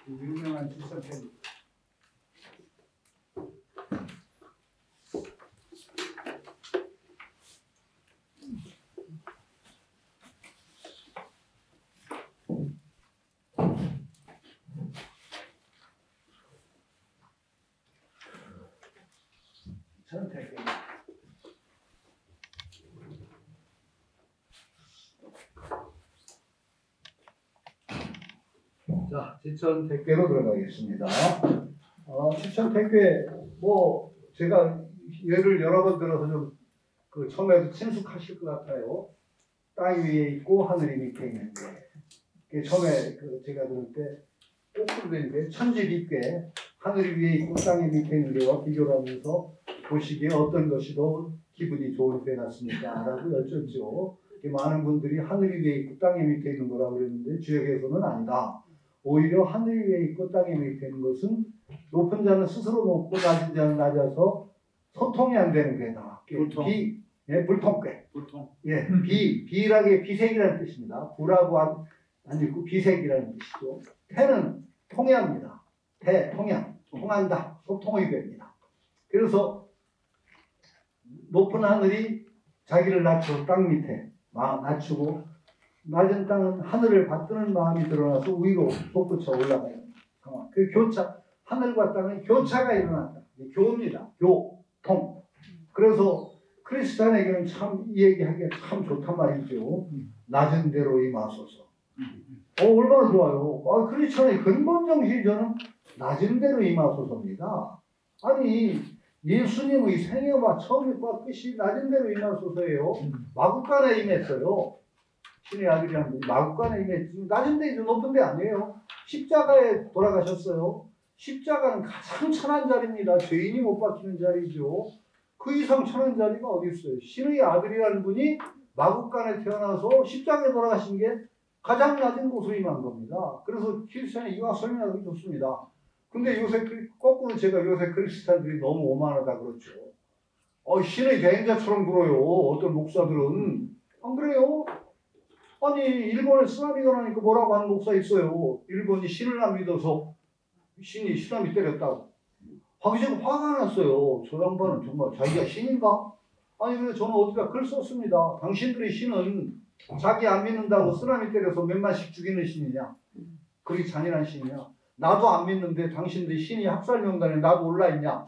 유명한 지천태교. 지천태교. 자, 지천태교로 들어가겠습니다. 지천태교에 뭐 제가 예를 여러 번 들어서 좀 그 처음에도 친숙하실 것 같아요. 땅 위에 있고 하늘이 밑에 있는데, 처음에 그 제가 들을 때 거꾸로 되는데 천지 깊게 하늘이 위에 있고 땅이 밑에 있는 데와 비교를 하면서 보시기에 어떤 것이 더 기분이 좋을 때 같습니까? 라고 여쭙죠. 많은 분들이 하늘이 위에 있고 땅이 밑에 있는 거라고 그랬는데 주역에서는 아니다. 오히려 하늘이 위에 있고 땅이 밑에 있는 것은 높은 자는 스스로 높고 낮은 자는 낮아서 소통이 안 되는 괴다. 불통. 불통괴. 불통. 예, 비락의 비색이라는 뜻입니다. 불하고 안 읽고 비색이라는 뜻이죠. 태는 통해합니다. 통양, 통한다. 소통의 괴입니다. 그래서 높은 하늘이 자기를 낮춰 땅 밑에 낮추고 낮은 땅은 하늘을 받드는 마음이 드러나서 위로 솟구쳐 올라가요. 그 교차, 하늘과 땅은 교차가 일어난다. 교입니다. 통. 그래서 크리스찬에게는 참 이 얘기하기가 참 좋단 말이죠. 낮은 대로 임하소서. 얼마나 좋아요. 크리스찬의 근본 정신이 저는 낮은 대로 임하소서입니다. 아니 예수님의 생애와 처음과 끝이 낮은 대로 임하소서예요. 마구간에 임했어요. 신의 아들이라는 분이 마구간에 임했지. 낮은 데 높은 데 아니에요. 십자가에 돌아가셨어요. 십자가는 가장 천한 자리입니다. 죄인이 못 박히는 자리죠. 그 이상 천한 자리가 어디 있어요. 신의 아들이라는 분이 마구간에 태어나서 십자가에 돌아가신 게 가장 낮은 곳으로 임한 겁니다. 그래서 크리스찬이 이와 설명하기 좋습니다. 근데 요새 거꾸로 제가 요새 크리스찬들이 너무 오만하다 그렇죠. 신의 대행자처럼 굴어요. 어떤 목사들은 안 그래요? 아니 일본에 쓰나미가 나니까 뭐라고 하는 목사 있어요. 일본이 신을 안 믿어서 신이 쓰나미 때렸다고. 지금 화가 났어요. 저 양반은 정말 자기가 신인가? 아니 근데 저는 어디다 글 썼습니다. 당신들의 신은 자기 안 믿는다고 쓰나미 때려서 몇만씩 죽이는 신이냐? 그리 잔인한 신이냐? 나도 안 믿는데 당신들이 신이 학살 명단에 나도 올라있냐?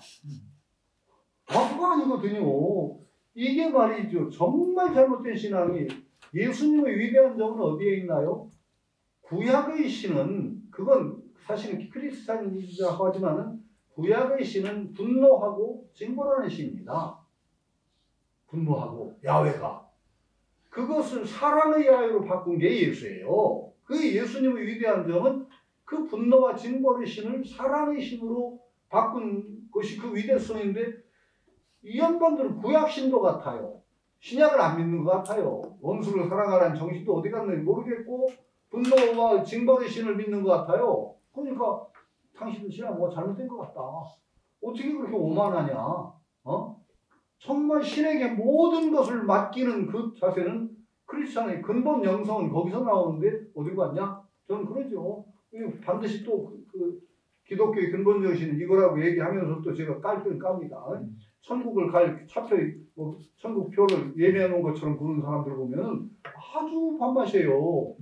그거 아니거든요. 이게 말이죠. 정말 잘못된 신앙이 예수님의 위대한 점은 어디에 있나요? 구약의 신은 그건 사실은 크리스찬이라고 하지만은 구약의 신은 분노하고 징벌하는 신입니다. 분노하고 야훼가 그것을 사랑의 야훼로 바꾼 게 예수예요. 그 예수님의 위대한 점은 그 분노와 징벌의 신을 사랑의 신으로 바꾼 것이 그 위대성인데 이 양반들은 구약 신도 같아요. 신약을 안 믿는 것 같아요. 원수를 사랑하라는 정신도 어디 갔는지 모르겠고 분노와 징벌의 신을 믿는 것 같아요. 그러니까 당신들 신앙 뭐 잘못된 것 같다. 어떻게 그렇게 오만하냐? 정말 신에게 모든 것을 맡기는 그 자세는 크리스찬의 근본 영성은 거기서 나오는데 어디 갔냐? 저는 그러죠. 반드시 또 그 기독교의 근본 정신은 이거라고 얘기하면서 또 제가 깔끔 깝니다. 천국을 갈 차표, 천국 표를 예매해 놓은 것처럼 부르는 사람들 보면 아주 반맛이에요.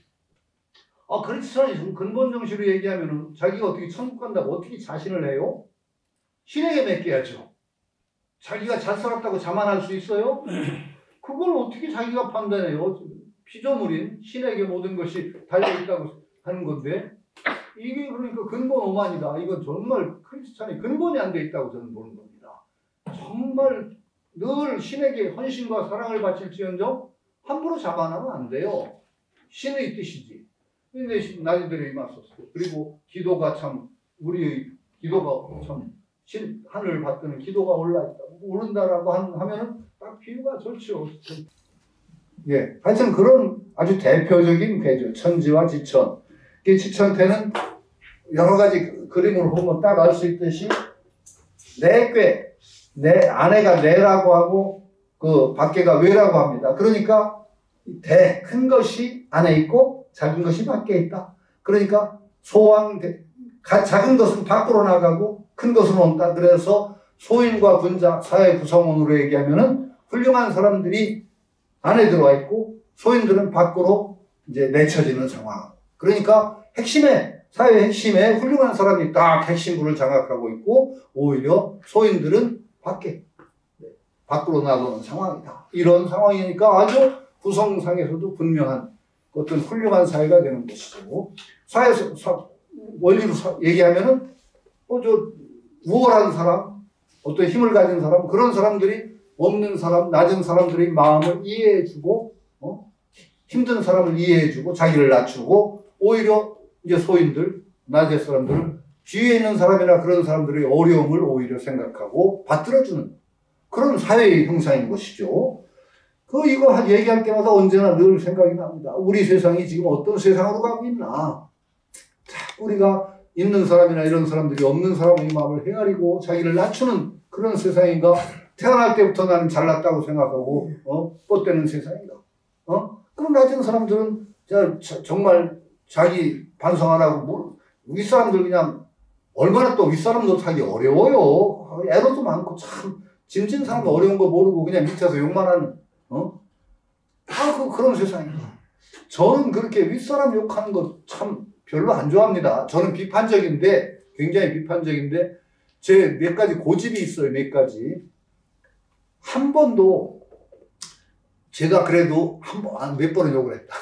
크리스찬이 근본 정신으로 얘기하면 자기가 어떻게 천국 간다고 어떻게 자신을 해요? 신에게 맡겨야죠. 자기가 잘 살았다고 자만할 수 있어요? 그걸 어떻게 자기가 판단해요? 피조물인 신에게 모든 것이 달려있다고 하는 건데 이게 그러니까 근본 오만이다. 이건 정말 크리스찬이 근본이 안 돼 있다고 저는 보는 겁니다. 정말 늘 신에게 헌신과 사랑을 바칠지언정 함부로 자만하면 안 돼요. 신의 뜻이지. 근데 낮은 대로 임하소서. 그리고 기도가 참 우리의 기도가 참 하늘을 받드는 기도가 올라있다고 오른다라고 하면은 딱 비유가 좋죠. 예, 하여튼 그런 아주 대표적인 괴죠. 천지와 지천. 이 지천태는 여러 가지 그림으로 보면 딱 알 수 있듯이 내 꾀, 내 아내가 내라고 하고 그 밖에가 외라고 합니다. 그러니까 큰 것이 안에 있고 작은 것이 밖에 있다. 그러니까 소왕 작은 것은 밖으로 나가고 큰 것은 온다. 그래서 소인과 군자, 사회 구성원으로 얘기하면은 훌륭한 사람들이 안에 들어와 있고 소인들은 밖으로 이제 내쳐지는 상황. 그러니까 사회 핵심에 훌륭한 사람이 딱 핵심부를 장악하고 있고 오히려 소인들은 밖으로 나가는 상황이다. 이런 상황이니까 아주 구성상에서도 분명한 어떤 훌륭한 사회가 되는 것이고 원리로 얘기하면은 우월한 사람, 어떤 힘을 가진 사람, 그런 사람들이 없는 사람, 낮은 사람들의 마음을 이해해주고 힘든 사람을 이해해주고 자기를 낮추고 오히려 이제 소인들, 낮은 사람들은 뒤에 있는 사람이나 그런 사람들의 어려움을 오히려 생각하고 받들어주는 그런 사회의 형상인 것이죠. 이거 얘기할 때마다 언제나 늘 생각이 납니다. 우리 세상이 지금 어떤 세상으로 가고 있나. 우리가 있는 사람이나 이런 사람들이 없는 사람의 마음을 헤아리고 자기를 낮추는 그런 세상인가. 태어날 때부터 나는 잘났다고 생각하고 뻗대는 세상인가. 그런 낮은 사람들은 정말 자기 반성 안 하고 윗사람들 그냥 얼마나 또 윗사람도 하기 어려워요. 애로도 많고 참 짐진 사람 어려운 거 모르고 그냥 밑에서 욕만 하는 그런 세상이에요. 저는 그렇게 윗사람 욕하는 거 참 별로 안 좋아합니다. 저는 비판적인데 굉장히 비판적인데 제 몇 가지 고집이 있어요. 몇 가지. 한 번도 제가 그래도 몇 번은 욕을 했다.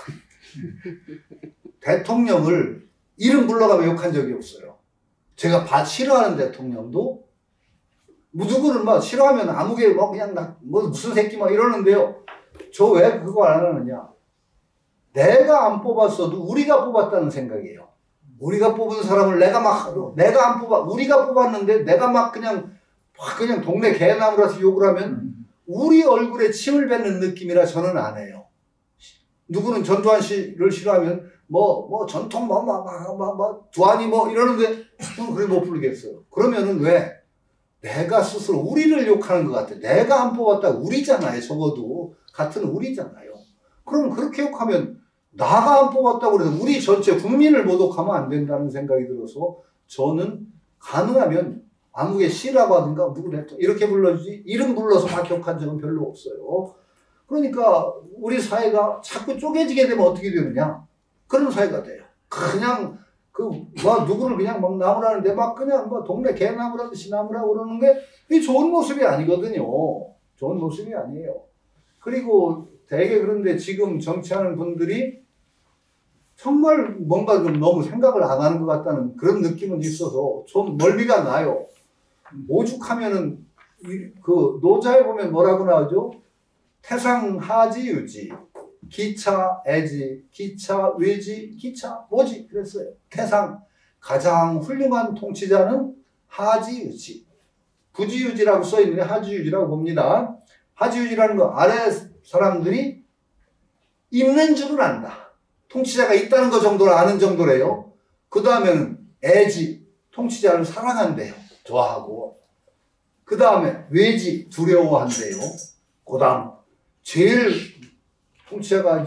대통령을 이름 불러가며 욕한 적이 없어요. 제가 싫어하는 대통령도 누구를 싫어하면 아무개 그냥 무슨 새끼 이러는데요. 저 왜 그거 안 하느냐. 내가 안 뽑았어도 우리가 뽑았다는 생각이에요. 우리가 뽑은 사람을 내가 안 우리가 뽑았는데 내가 그냥 동네 개나무라서 욕을 하면 우리 얼굴에 침을 뱉는 느낌이라 저는 안 해요. 누구는 전두환 씨를 싫어하면 전통 두환이 이러는데 그래 못 부르겠어요. 그러면은 왜 내가 스스로 우리를 욕하는 것 같아. 내가 안 뽑았다 우리잖아요. 적어도 같은 우리잖아요. 그럼 그렇게 욕하면 나가 안 뽑았다고 그래서 우리 전체 국민을 모독하면 안 된다는 생각이 들어서 저는 가능하면 아무개 씨라고 하든가 누구래 이렇게 불러주지 이름 불러서 막 욕한 적은 별로 없어요. 그러니까 우리 사회가 자꾸 쪼개지게 되면 어떻게 되느냐. 그런 사회가 돼요. 그냥 누구를 그냥 나무라는데 그냥 동네 개나무라듯이 나무라고 그러는 게 좋은 모습이 아니거든요. 좋은 모습이 아니에요. 그리고 되게 그런데 지금 정치하는 분들이 정말 뭔가 좀 너무 생각을 안 하는 것 같다는 그런 느낌은 있어서 좀 멀미가 나요. 오죽하면은 노자에 보면 뭐라고 나오죠? 태상 하지 유지 기차 애지 기차 외지 기차 뭐지 그랬어요. 태상 가장 훌륭한 통치자는 하지유지 부지유지라고 써있는데 하지유지라고 봅니다. 하지유지라는 거 아래 사람들이 있는 줄은 안다. 통치자가 있다는 것 정도를 아는 정도래요. 그 다음에는 애지 통치자를 사랑한대요. 좋아하고 그 다음에 외지 두려워한대요. 그 다음 제일 통치자가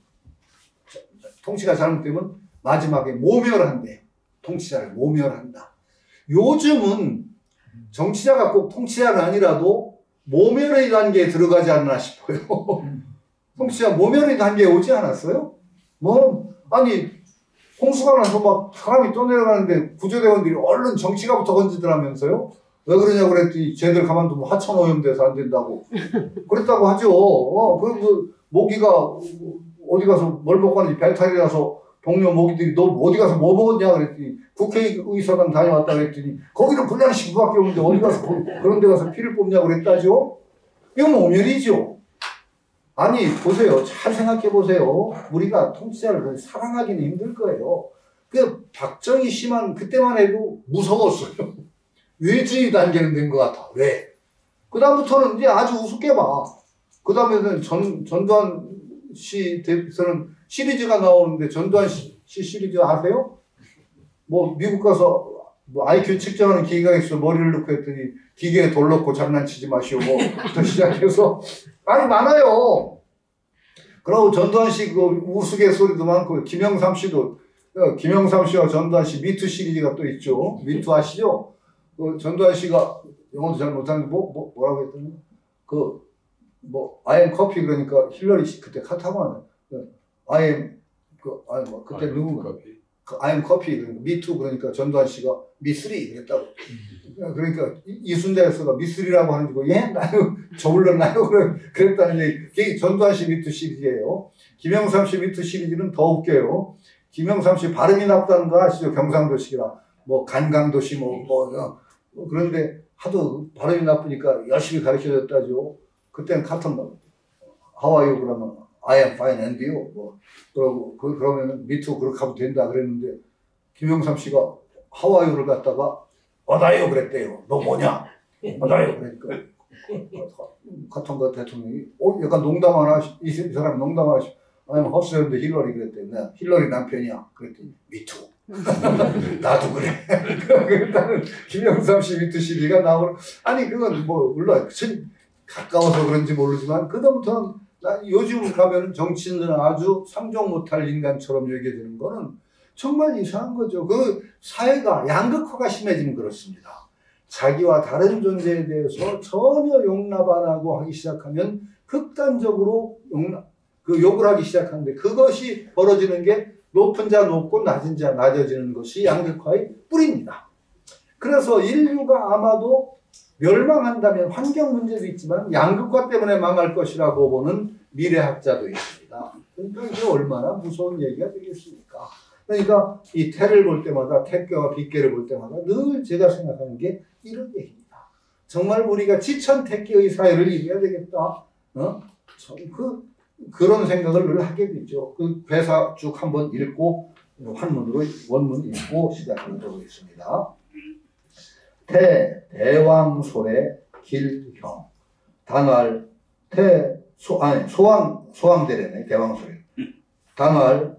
통치가 잘못되면 마지막에 모멸한대. 통치자를 모멸한다. 요즘은 정치자가 꼭 통치자가 아니라도 모멸의 단계에 들어가지 않나 싶어요. 통치자 모멸의 단계에 오지 않았어요? 홍수가 나서 사람이 떠내려가는데 구조대원들이 얼른 정치가부터 건지더라면서요? 왜 그러냐고 그랬더니 쟤들 가만두면 하천오염돼서 안 된다고. 그랬다고 하죠. 모기가 어디 가서 뭘 먹고 가는지 배탈이라서 동료 모기들이 너 어디 가서 뭐 먹었냐 그랬더니 국회의사당 다녀왔다 그랬더니 거기는 불량식구밖에 없는데 어디 가서 그런 데 가서 피를 뽑냐고 그랬다죠. 이건 모멸이죠. 보세요. 잘 생각해 보세요. 우리가 통치자를 사랑하기는 힘들 거예요. 박정희 씨만 그때만 해도 무서웠어요. 외주의 단계는 된 것 같아. 왜? 그 다음부터는 이제 아주 우습게 봐. 그 다음에는 전두환 씨 대해서는 시리즈가 나오는데 전두환 씨 시리즈 아세요? 미국 가서 IQ 측정하는 기계가 있어 머리를 넣고 했더니 기계에 돌 넣고 장난치지 마시오 부터 시작해서 많아요. 그리고 전두환 씨 우스갯소리도 많고 김영삼 씨도 김영삼 씨와 전두환 씨 미투 시리즈가 또 있죠. 미투 아시죠? 전두환 씨가 영어도 잘 못하는데 뭐라고 했더니 I am 커피 그러니까 힐러리 씨 그때 카타만 I am 그때 누군가 I am 커피 그러니까 미투 그러니까 전두환 씨가 미쓰리 그랬다고. 그러니까 이순재 교수가 미쓰리라고 하는 거 예? 나요 저울렀나요? 그랬다는 얘기. 전두환 씨 미투 시리즈예요. 김영삼 씨 미투 시리즈는 더 웃겨요. 김영삼 씨 발음이 나쁘다는 거 아시죠? 경상도식이라 간강도시 그런데 하도 발음이 나쁘니까 열심히 가르쳐줬다죠. 그때는 카톡 How are you? 그러면 I am fine and you? 그러면 미투 그렇게 하면 된다 그랬는데 김영삼 씨가 How are you를 갖다가 어다요 그랬대요. 너 뭐냐? 어다요 그러니까 카톡 대통령이 약간 농담하나 이 사람이 농담하나 아니면 헛소리인데 힐러리 그랬대. 내가 힐러리 남편이야. 그랬더니 미투. 나도 그래. 그랬다는 김영삼 씨 미투 시리가 나오는. 아니 그건 물론 가까워서 그런지 모르지만 그다음부터는 요즘 가면은 정치인들은 아주 상종 못할 인간처럼 여겨지는 거는 정말 이상한 거죠. 그 사회가 양극화가 심해지면 그렇습니다. 자기와 다른 존재에 대해서 전혀 용납 안 하고 하기 시작하면 극단적으로 욕을 하기 시작하는데 그것이 벌어지는 게 높은 자 높고 낮은 자 낮아지는 것이 양극화의 뿌리입니다. 그래서 인류가 아마도 멸망한다면 환경 문제도 있지만 양극화 때문에 망할 것이라고 보는 미래학자도 있습니다. 그러니까 이게 얼마나 무서운 얘기가 되겠습니까? 그러니까 이 태를 볼 때마다 태교와 빗개를 볼 때마다 늘 제가 생각하는 게 이런 얘기입니다. 정말 우리가 지천태교의 사회를 이루어야 되겠다. 그런 생각을 늘 하게 되죠. 그 회사 쭉 한번 읽고 한문으로 원문 읽고 시작하도록 하겠습니다. 대왕소래 길형 단활 소왕대래네 대왕소래 단활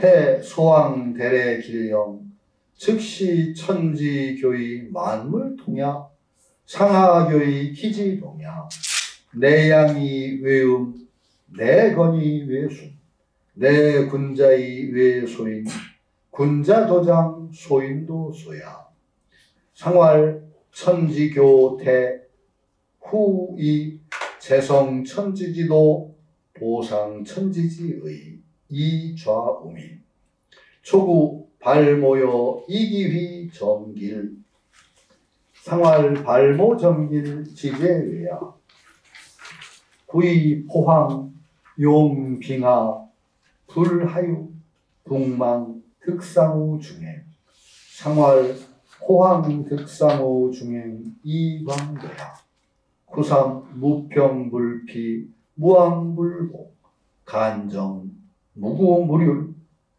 소왕대래 길형 즉시 천지교의 만물통야 상하교의 기지동야 내양이 외음 내건이 외순 내군자의 외소인 군자도장 소인도 소야 상활 천지교태 후이 재성 천지지도 보상 천지지의 이좌우민 초구 발모여 이기휘 점길 상활 발모 점길 지제외야 구이 포황 용빙하 불하유 북망 득상우 중행 상활 호황 득상호 중행 이광도야 구삼 무평불피 무왕불복 간정 무구무률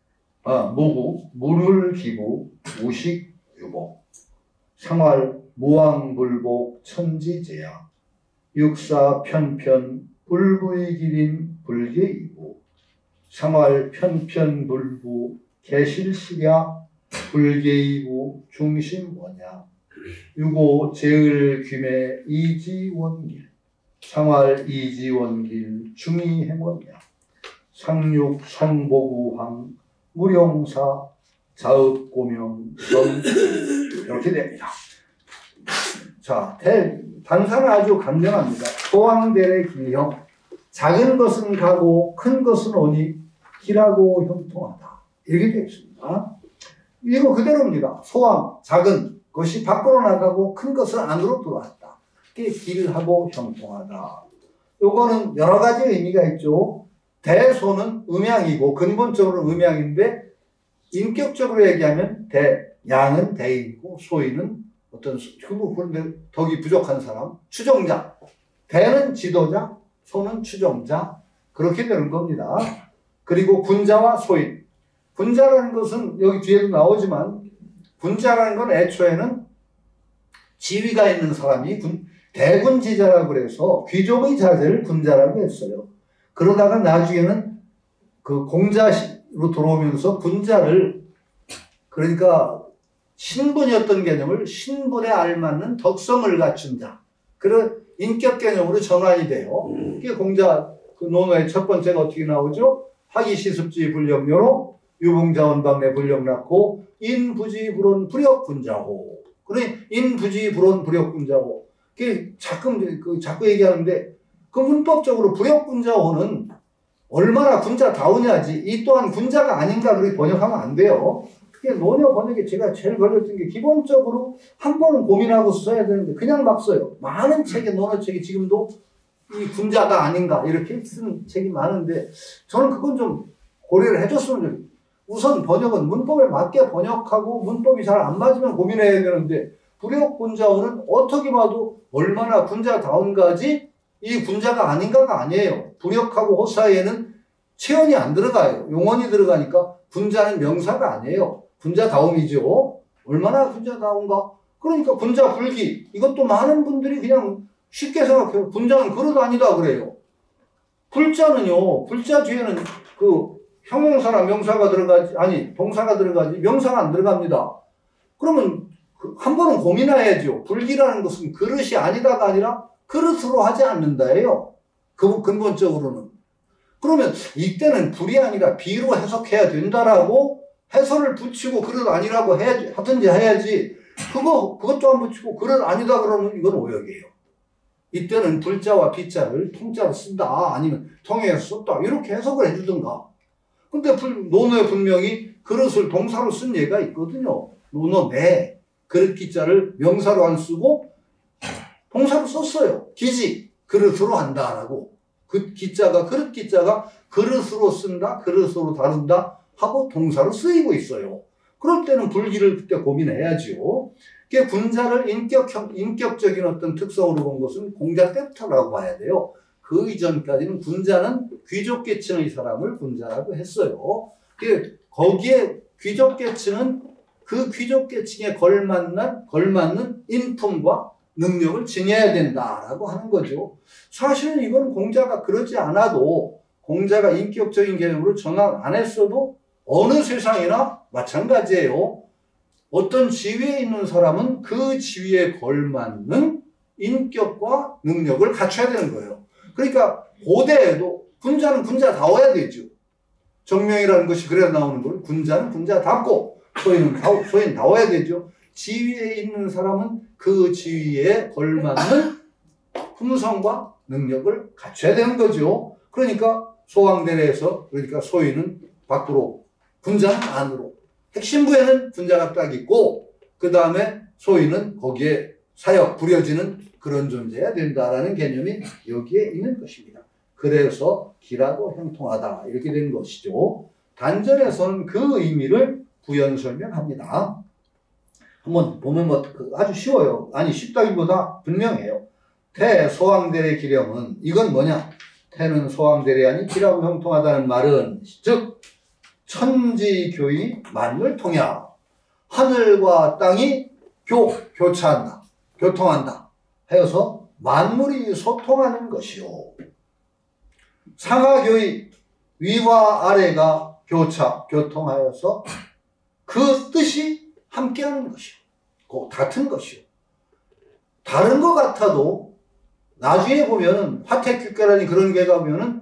무굴기부 우식유복 상활 무왕불복 천지제야 육사 편편 불부의기린 불계이부 상활 편편불부 개실시야 불계이부 중심원야 유고 제을귀매 이지원길 상활 이지원길 중이행원야 상육 성보구황 무령사 자읍고명 이렇게 됩니다. 자, 단사는 아주 간명합니다. 소왕대래 길형 작은 것은 가고 큰 것은 오니 길하고 형통하다 이렇게 되어 있습니다. 이거 그대로입니다. 소왕 작은 것이 밖으로 나가고 큰 것은 안으로 들어왔다. 그게 길하고 형통하다. 요거는 여러 가지 의미가 있죠. 대소는 음양이고 근본적으로 음양인데 인격적으로 얘기하면 양은 대인이고 소인은 어떤 그런데 덕이 부족한 사람 추종자 대는 지도자 소는 추종자 그렇게 되는 겁니다. 그리고 군자와 소인 군자라는 것은 여기 뒤에도 나오지만 군자라는 건 애초에는 지위가 있는 사람이 대군지자라고 그래서 귀족의 자제를 군자라고 했어요. 그러다가 나중에는 그 공자로 들어오면서 군자를 그러니까 신분이었던 개념을 신분에 알맞는 덕성을 갖춘 자 그런 인격 개념으로 전환이 돼요. 그게 공자 그 논어의 첫 번째가 어떻게 나오죠? 하기시습지 불령료로 유봉자원방내 불력났고 인부지불온 불역군자호. 그래 인부지불온 불역군자호. 그게 자꾸 얘기하는데 그 문법적으로 불역군자호는 얼마나 군자다우냐지 이 또한 군자가 아닌가 그렇게 번역하면 안 돼요. 그게 논어 번역에 제가 제일 걸렸던 게 기본적으로 한 번은 고민하고 써야 되는데 그냥 막 써요. 많은 책에 논어책이 지금도 이 군자가 아닌가 이렇게 쓰는 책이 많은데 저는 그건 좀 고려를 해줬으면 좋겠어요. 우선 번역은 문법에 맞게 번역하고 문법이 잘 안 맞으면 고민해야 되는데 불역군자호는 어떻게 봐도 얼마나 군자다운가지 이 군자가 아닌가가 아니에요. 불역하고 호 사이에는 체언이 안 들어가요. 용언이 들어가니까 군자는 명사가 아니에요. 군자다움이죠. 얼마나 군자다운가? 그러니까 군자불기 이것도 많은 분들이 그냥 쉽게 생각해요. 군자는 그릇 아니다 그래요. 불자는요. 불자 뒤에는 그 형용사나 명사가 들어가지 아니 동사가 들어가지 명사가 안 들어갑니다. 그러면 한 번은 고민해야죠. 불기라는 것은 그릇이 아니다가 아니라 그릇으로 하지 않는다예요. 그 근본적으로는. 그러면 이때는 불이 아니라 비로 해석해야 된다라고 해설을 붙이고 그릇 아니라고 하든지 해야지 그것도 안 붙이고 그릇 아니다 그러면 이건 오역이에요. 이때는 불자와 비자를 통자로 쓴다 아니면 통해서 썼다 이렇게 해석을 해주든가. 근데 논어에 분명히 그릇을 동사로 쓴 예가 있거든요. 논어 내 그릇 기자를 명사로 안 쓰고 동사로 썼어요. 기지 그릇으로 한다라고. 그 기자가 그릇 기자가 그릇으로 쓴다 그릇으로 다룬다 하고 동사로 쓰이고 있어요. 그럴 때는 불기를 그때 고민해야지요. 그게 군자를 인격적인 어떤 특성으로 본 것은 공자 때부터라고 봐야 돼요. 그 이전까지는 군자는 귀족계층의 사람을 군자라고 했어요. 거기에 귀족계층은 그 귀족계층에 걸맞는 인품과 능력을 지녀야 된다라고 하는 거죠. 사실은 이건 공자가 그러지 않아도 공자가 인격적인 개념으로 전환 안 했어도 어느 세상이나 마찬가지예요. 어떤 지위에 있는 사람은 그 지위에 걸맞는 인격과 능력을 갖춰야 되는 거예요. 그러니까 고대에도 군자는 군자다워야 되죠. 정명이라는 것이 그래야 나오는 거예요. 군자는 군자답고 소인다워야 되죠. 지위에 있는 사람은 그 지위에 걸맞는 품성과 능력을 갖춰야 되는 거죠. 그러니까 소왕대례에서 그러니까 소인은 밖으로 군자는 안으로 핵심부에는 군자가 딱 있고 그 다음에 소인은 거기에 사역 부려지는 그런 존재가 된다라는 개념이 여기에 있는 것입니다. 그래서 기라도 형통하다 이렇게 된 것이죠. 단전에서는 그 의미를 부연 설명합니다. 한번 보면 아주 쉬워요. 아니 쉽다기보다 분명해요. 태소왕대례 기령은 이건 뭐냐? 태는 소왕대례 아니 기라고 형통하다는 말은 즉 천지교의 만물통야 하늘과 땅이 교차한다. 교통한다. 하여서 만물이 소통하는 것이요. 상하교의 위와 아래가 교통하여서 그 뜻이 함께하는 것이요. 같은 것이요. 다른 것 같아도 나중에 보면은 화택규과라니 그런 게 가면은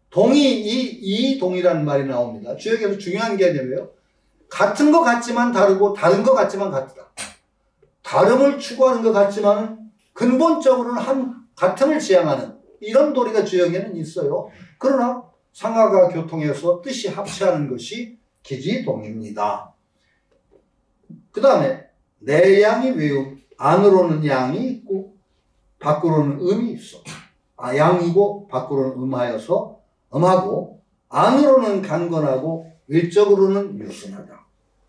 이동이라는 말이 나옵니다. 주역에서 중요한 개념이에요. 같은 것 같지만 다르고 다른 것 같지만 같다. 다름을 추구하는 것 같지만 근본적으로는 같음을 지향하는 이런 도리가 주역에는 있어요. 그러나 상하가 교통해서 뜻이 합치하는 것이 기지동입니다. 그 다음에 내양이 외음, 안으로는 양이 있고 밖으로는 음이 있어. 양이고 밖으로는 음하여서 음하고 안으로는 강건하고 외적으로는 유순하다.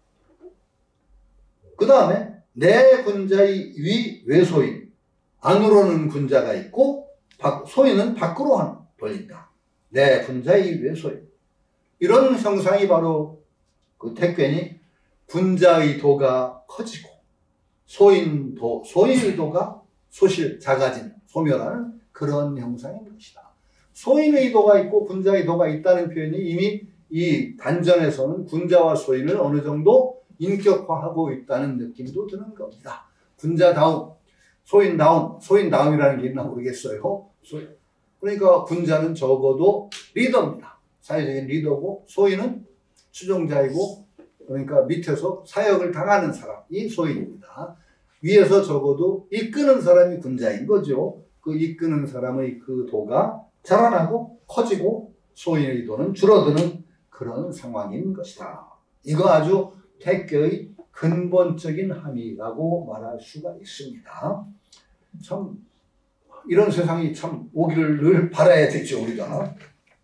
그 다음에 내 군자의 위 외소인 안으로는 군자가 있고 소인은 밖으로 벌린다. 내 군자의 외소인 이런 형상이 바로 그 택견이 군자의 도가 커지고 소인의 도가 소실 작아진 소멸하는 그런 형상인 것이다. 소인의 도가 있고 군자의 도가 있다는 표현이 이미 이 단전에서는 군자와 소인을 어느 정도 인격화하고 있다는 느낌도 드는 겁니다. 군자다움, 소인다움이라는 게 있나 모르겠어요. 그러니까 군자는 적어도 리더입니다. 사회적인 리더고 소인은 추종자이고 그러니까 밑에서 사역을 당하는 사람이 소인입니다. 위에서 적어도 이끄는 사람이 군자인 거죠. 그 이끄는 사람의 그 도가 자라나고 커지고 소인의 도는 줄어드는 그런 상황인 것이다. 이거 아주 태교의 근본적인 함의라고 말할 수가 있습니다. 참 이런 세상이 참 오기를 늘 바라야 되죠, 우리가.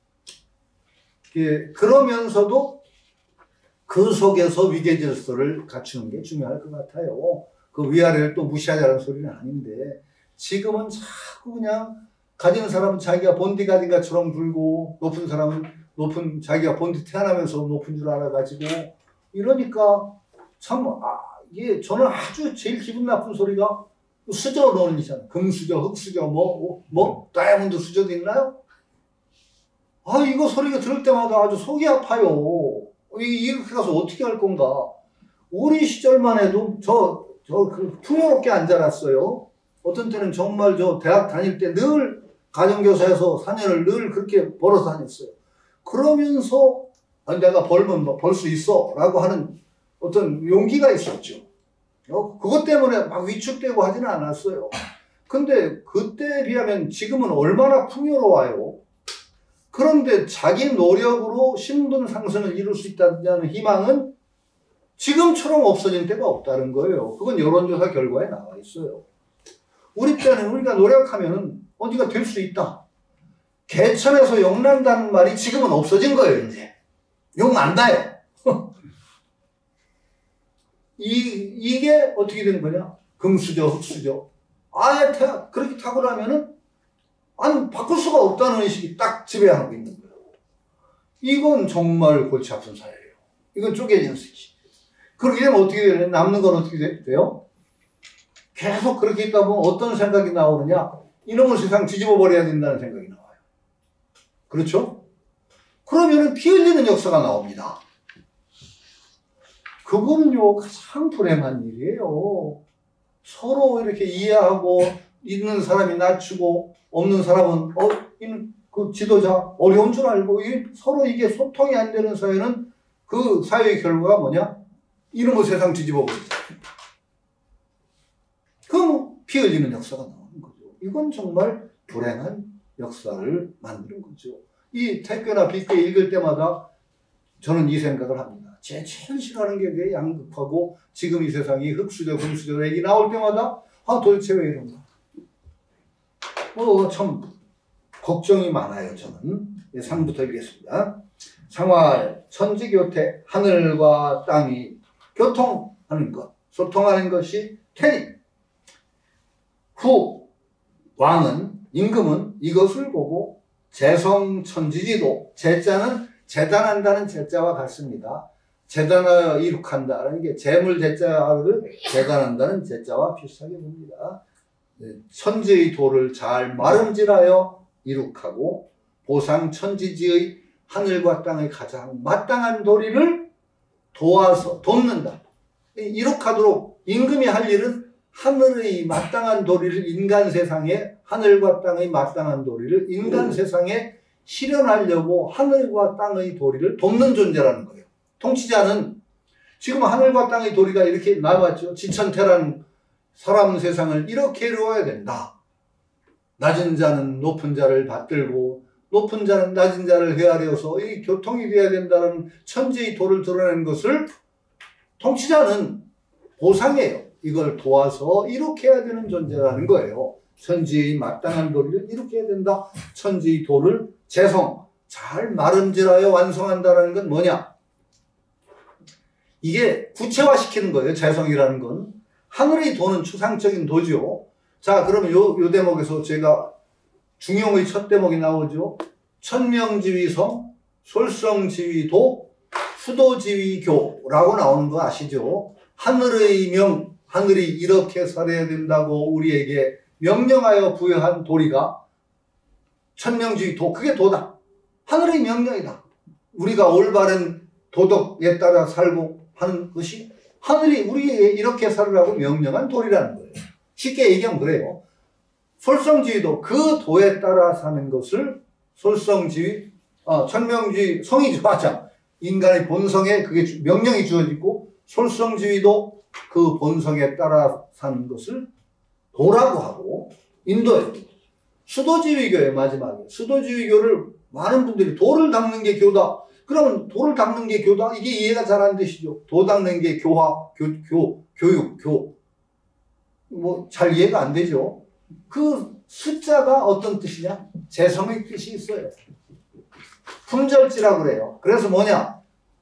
그러면서도 그 속에서 위계 질서를 갖추는 게 중요할 것 같아요. 그 위아래를 또 무시하자는 소리는 아닌데 지금은 자꾸 그냥 가진 사람은 자기가 본디 가진 것처럼 굴고 높은 사람은 높은 자기가 본디 태어나면서 높은 줄 알아가지고 이러니까 참 이게 저는 아주 제일 기분 나쁜 소리가 수저 논이잖아요. 금수저, 흑수저, 다이아몬드 수저도 있나요? 이거 소리가 들을 때마다 아주 속이 아파요. 이렇게 가서 어떻게 할 건가? 우리 시절만 해도 풍요롭게 안 자랐어요. 어떤 때는 정말 대학 다닐 때 늘 가정교사에서 4년을 늘 그렇게 벌어 다녔어요. 그러면서 내가 벌면 벌 수 있어 라고 하는 어떤 용기가 있었죠. 그것 때문에 막 위축되고 하지는 않았어요. 근데 그때에 비하면 지금은 얼마나 풍요로워요. 그런데 자기 노력으로 신분 상승을 이룰 수 있다는 희망은 지금처럼 없어진 때가 없다는 거예요. 그건 여론조사 결과에 나와 있어요. 우리 때는 우리가 노력하면 어디가 될 수 있다. 개천에서 욕난다는 말이 지금은 없어진 거예요, 이제. 욕 난다요. 이게 어떻게 되는 거냐? 금수저, 흑수저. 아예 그렇게 타고나면은, 바꿀 수가 없다는 의식이 딱 지배하고 있는 거예요. 이건 정말 골치 아픈 사회예요. 이건 쪼개진 의식. 그렇게 되면 어떻게 되냐? 남는 건 어떻게 돼요? 계속 그렇게 있다 보면 어떤 생각이 나오느냐? 이놈의 세상 뒤집어 버려야 된다는 생각이 나와요. 그렇죠? 그러면은 피 흘리는 역사가 나옵니다. 그거는요, 가장 불행한 일이에요. 서로 이렇게 이해하고, 있는 사람이 낮추고, 없는 사람은, 그 지도자 어려운 줄 알고, 서로 이게 소통이 안 되는 사회는 그 사회의 결과가 뭐냐? 이놈의 세상 뒤집어 버리자. 그럼 피 흘리는 역사가 나오는 거죠. 이건 정말 불행한 역사를 만드는 거죠. 이 태교나 빗교 읽을 때마다 저는 이 생각을 합니다. 제일 싫어하는 게 왜 양극하고 지금 이 세상이 흑수저, 금수저 얘기 나올 때마다 도대체 왜 이런가? 참 걱정이 많아요, 저는. 3부터 읽겠습니다. 상활, 천지교태, 하늘과 땅이 교통하는 것, 소통하는 것이 태니. 후, 왕은, 임금은 이것을 보고 재성천지지도, 재자는 재단한다는 재자와 같습니다. 재단하여 이룩한다는 게 재물 재자를 재단한다는 재자와 비슷하게 봅니다. 천지의 도를 잘 마름질하여 이룩하고 보상 천지지의 하늘과 땅의 가장 마땅한 도리를 도와서 돕는다. 이룩하도록 임금이 할 일은 하늘의 마땅한 도리를 인간 세상에, 하늘과 땅의 마땅한 도리를 인간 세상에 실현하려고 하늘과 땅의 도리를 돕는 존재라는 거예요. 통치자는 지금 하늘과 땅의 도리가 이렇게 나왔죠. 지천태란 사람 세상을 이렇게 이루어야 된다. 낮은 자는 높은 자를 받들고 높은 자는 낮은 자를 헤아려서 이 교통이 되어야 된다는 천지의 도를 드러내는 것을 통치자는 보상해요. 이걸 도와서 이렇게 해야 되는 존재라는 거예요. 천지의 마땅한 도리를 이렇게 해야 된다. 천지의 도를 재성, 잘 마름질하여 완성한다는 건 뭐냐? 이게 구체화시키는 거예요. 재성이라는 건. 하늘의 도는 추상적인 도죠. 자, 그러면 요 대목에서 제가 중용의 첫 대목이 나오죠. 천명지위성, 솔성지위도, 수도지위교라고 나오는 거 아시죠? 하늘의 명, 하늘이 이렇게 살아야 된다고 우리에게 명령하여 부여한 도리가 천명지위도, 그게 도다. 하늘의 명령이다. 우리가 올바른 도덕에 따라 살고 하는 것이 하늘이 우리에게 이렇게 살으라고 명령한 도리라는 거예요. 쉽게 얘기하면 그래요. 솔성지위도 그 도에 따라 사는 것을 솔성지위, 천명지위, 성이죠. 맞아. 인간의 본성에 그게 명령이 주어지고 솔성주의도 그 본성에 따라 사는 것을 도라고 하고 인도에 수도주의교예요. 마지막에 수도주의교를 많은 분들이 도를 닦는 게 교다. 그러면 도를 닦는 게 교다? 이게 이해가 잘 안 되시죠? 도 닦는 게 교화, 교육, 뭐 잘 이해가 안 되죠? 그 숫자가 어떤 뜻이냐? 재성의 뜻이 있어요. 품절지라고 그래요. 그래서 뭐냐?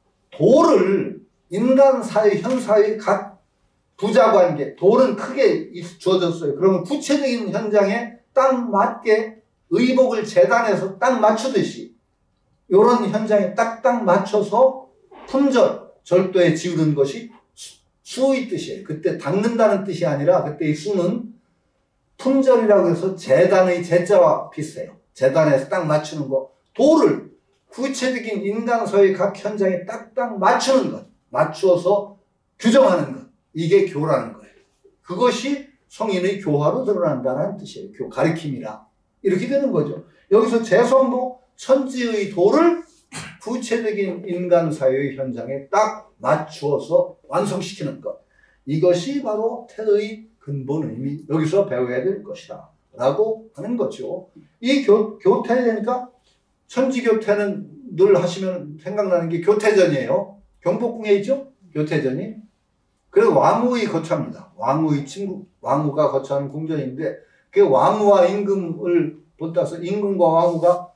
도를 인간 사회, 현 사회 각 부자관계, 도는 크게 주어졌어요. 그러면 구체적인 현장에 딱 맞게 의복을 재단해서 딱 맞추듯이 이런 현장에 딱딱 맞춰서 품절, 절도에 지우는 것이 수의 뜻이에요. 그때 닦는다는 뜻이 아니라 그때 이 수는 품절이라고 해서 재단의 재자와 비슷해요. 재단에서 딱 맞추는 거. 도를 구체적인 인간사의 각 현장에 딱딱 맞추는 것. 맞추어서 규정하는 것. 이게 교라는 거예요. 그것이 성인의 교화로 드러난다는 뜻이에요. 가르침이라. 이렇게 되는 거죠. 여기서 재성도 천지의 도를 구체적인 인간사회의 현장에 딱 맞추어서 완성시키는 것. 이것이 바로 태의 근본 의미, 여기서 배워야 될 것이다 라고 하는 거죠. 이 교태니까 천지교태는 늘 하시면 생각나는 게 교태전이에요. 경복궁에 있죠? 교태전이. 그래서 왕후의 거처입니다. 왕후의 친구, 왕후가 거처하는 궁전인데 그 왕후와 임금을 본따서 임금과 왕후가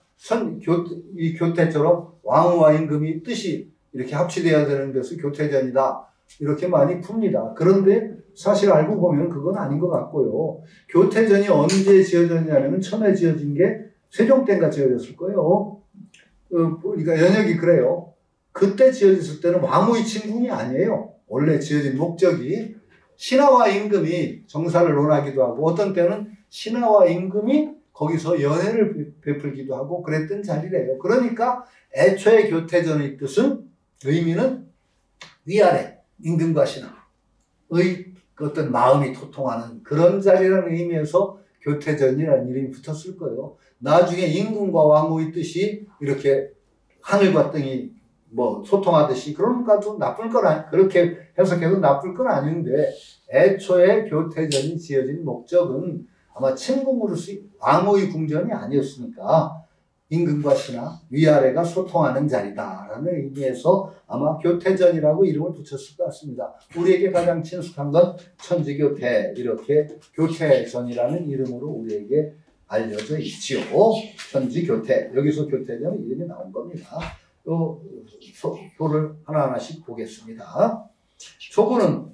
이 교태처럼 왕후와 임금이 뜻이 이렇게 합치되어야 되는 것을 교태전이다. 이렇게 많이 풉니다. 그런데 사실 알고 보면 그건 아닌 것 같고요. 교태전이 언제 지어졌냐면 처음에 지어진 게 세종 때인가 지어졌을 거예요. 그러니까 연역이 그래요. 그때 지어졌을 때는 왕후의 침궁이 아니에요. 원래 지어진 목적이 신하와 임금이 정사를 논하기도 하고 어떤 때는 신하와 임금이 거기서 연회를 베풀기도 하고 그랬던 자리래요. 그러니까 애초에 교태전의 뜻은 의미는 위아래 임금과 신하의 어떤 마음이 토통하는 그런 자리라는 의미에서 교태전이라는 이름이 붙었을 거예요. 나중에 임금과 왕후의 뜻이 이렇게 하늘과 땅이 뭐 소통하듯이 그런 것도 나쁠 건 아니, 그렇게 해석해도 나쁠 건 아닌데 애초에 교태전이 지어진 목적은 아마 침궁으로서 왕후의 궁전이 아니었으니까 임금과 신하, 위아래가 소통하는 자리다라는 의미에서 아마 교태전이라고 이름을 붙였을 것 같습니다. 우리에게 가장 친숙한 건 천지교태, 이렇게 교태전이라는 이름으로 우리에게 알려져 있지요. 천지교태, 여기서 교태전 이름이 나온 겁니다. 또 표를 하나하나씩 보겠습니다. 초구는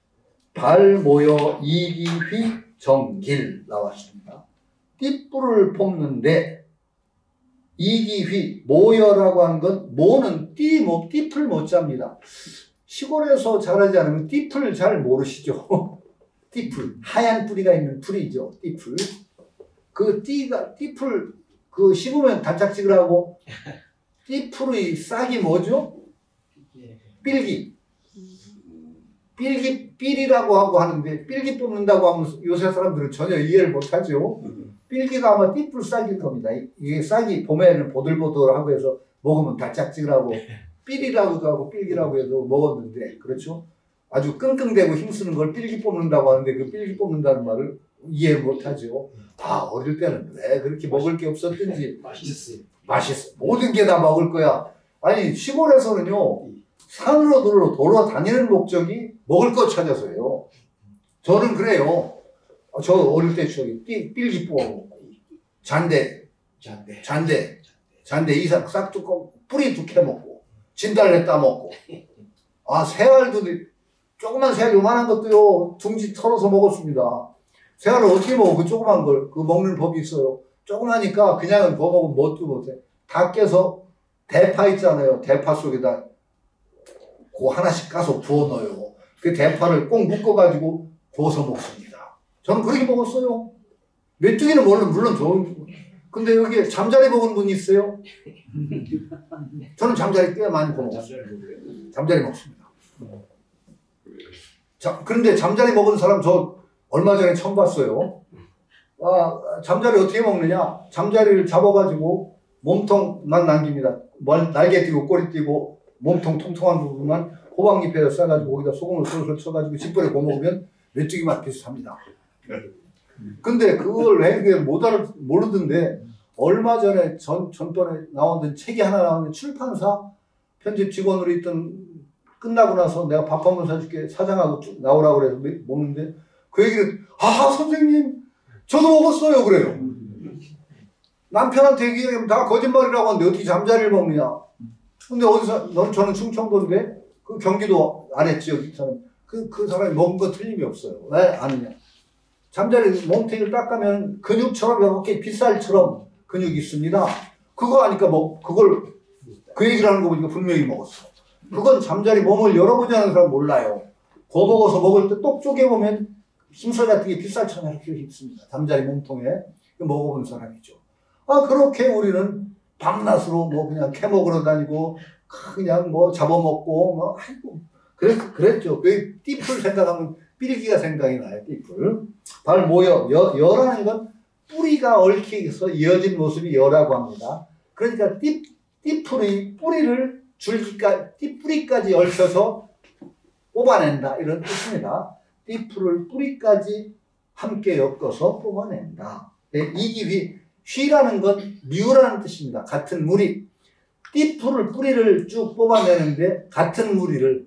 발 모여 이기휘 정길 나왔습니다. 띠뿔을 뽑는데 이기휘 모여라고 한 건 모는 띠풀 모자입니다. 시골에서 자라지 않으면 띠풀 잘 모르시죠? 띠풀 하얀 뿌리가 있는 풀이죠. 띠풀 그 띠풀 그 씹으면 달짝지근하고 띠풀의 싹이 뭐죠? 삘기라고 하고 하는데 삘기 뽑는다고 하면 요새 사람들은 전혀 이해를 못하죠. 삘기가 아마 띠풀 싹일 겁니다. 이게 싹이 봄에는 보들보들하고 해서 먹으면 달짝지근하고 삘이라고도 하고 삘기라고 해서 먹었는데 그렇죠? 아주 끙끙대고 힘쓰는 걸 삘기 뽑는다고 하는데 그 삘기 뽑는다는 말을 이해 못하죠. 아 어릴 때는 왜 그렇게 먹을 게 없었든지 맛있어. 모든 게 다 먹을 거야. 아니 시골에서는요. 산으로 돌아다니는 목적이 먹을 것 찾아서요. 저는 그래요. 저 어릴 때 추억이 삘기 뽑아먹고 잔대 이삭 싹둑 뿌리도 캐먹고 진달래 따먹고 아 새알도 조그만 새알 요만한 것도요 둥지 털어서 먹었습니다. 새알을 어떻게 먹어? 그 조그만 걸 그 먹는 법이 있어요. 조그마니까 그냥은 먹으면 뭣도 못해. 다 깨서 대파 있잖아요. 대파 속에다 그 하나씩 까서 부어 넣어요. 그 대파를 꼭 묶어가지고 구워서 먹습니다. 저는 그렇게 먹었어요. 메뚜기는 물론 좋은. 근데 여기 잠자리 먹은 분이 있어요? 저는 잠자리 꽤 많이 먹었어요. 잠자리 먹습니다. 자, 그런데 잠자리 먹은 사람 저 얼마 전에 처음 봤어요. 잠자리 어떻게 먹느냐? 잠자리를 잡아가지고 몸통만 남깁니다. 날개 띄고 꼬리 띄고 몸통 통통한 부분만 호박잎에 싸가지고 거기다 소금을 솔솔 쳐가지고 집불에 구워 먹으면 메뚜기 맛 비슷합니다. 근데 그걸 왜 모르던데 얼마 전에 전번에 나오던 책이 하나 나오는데 출판사 편집 직원으로 있던 끝나고 나서 내가 밥 한 번 사줄게 사장하고 나오라고 그래서 먹는데 그 얘기를 선생님 저도 먹었어요 그래요. 남편한테 얘기하면 다 거짓말이라고 하는데 어떻게 잠자리를 먹느냐. 근데 어디서 저는 충청도인데 그 경기도 아래 지역에서는 그 사람이 먹은 거 틀림이 없어요. 왜 아느냐. 잠자리 몸통을 닦으면 근육처럼 이렇게 빗살처럼 근육이 있습니다. 그거 아니까 그걸 그 얘기를 하는 거 보니까 분명히 먹었어. 그건 잠자리 몸을 열어보지 않은 사람 몰라요. 구워 먹어서 먹을 때 똑 쪼개보면 힘살 같은 게 빗살처럼 이렇게 있습니다. 잠자리 몸통에 먹어본 사람이죠. 그렇게 우리는 밤낮으로 그냥 캐먹으러 다니고 그냥 잡아먹고 그랬죠. 그 띠풀 생각하면 삐리기가 생각이 나요. 띠풀. 발 모여 여라는 건 뿌리가 얽혀서 이어진 모습이 여라고 합니다. 그러니까 띠풀의 뿌리를 띠뿌리까지 얽혀서 뽑아낸다 이런 뜻입니다. 띠풀을 뿌리까지 함께 엮어서 뽑아낸다. 휘라는 건 미우라는 뜻입니다. 같은 무리. 띠풀을 뿌리를 쭉 뽑아내는데 같은 무리를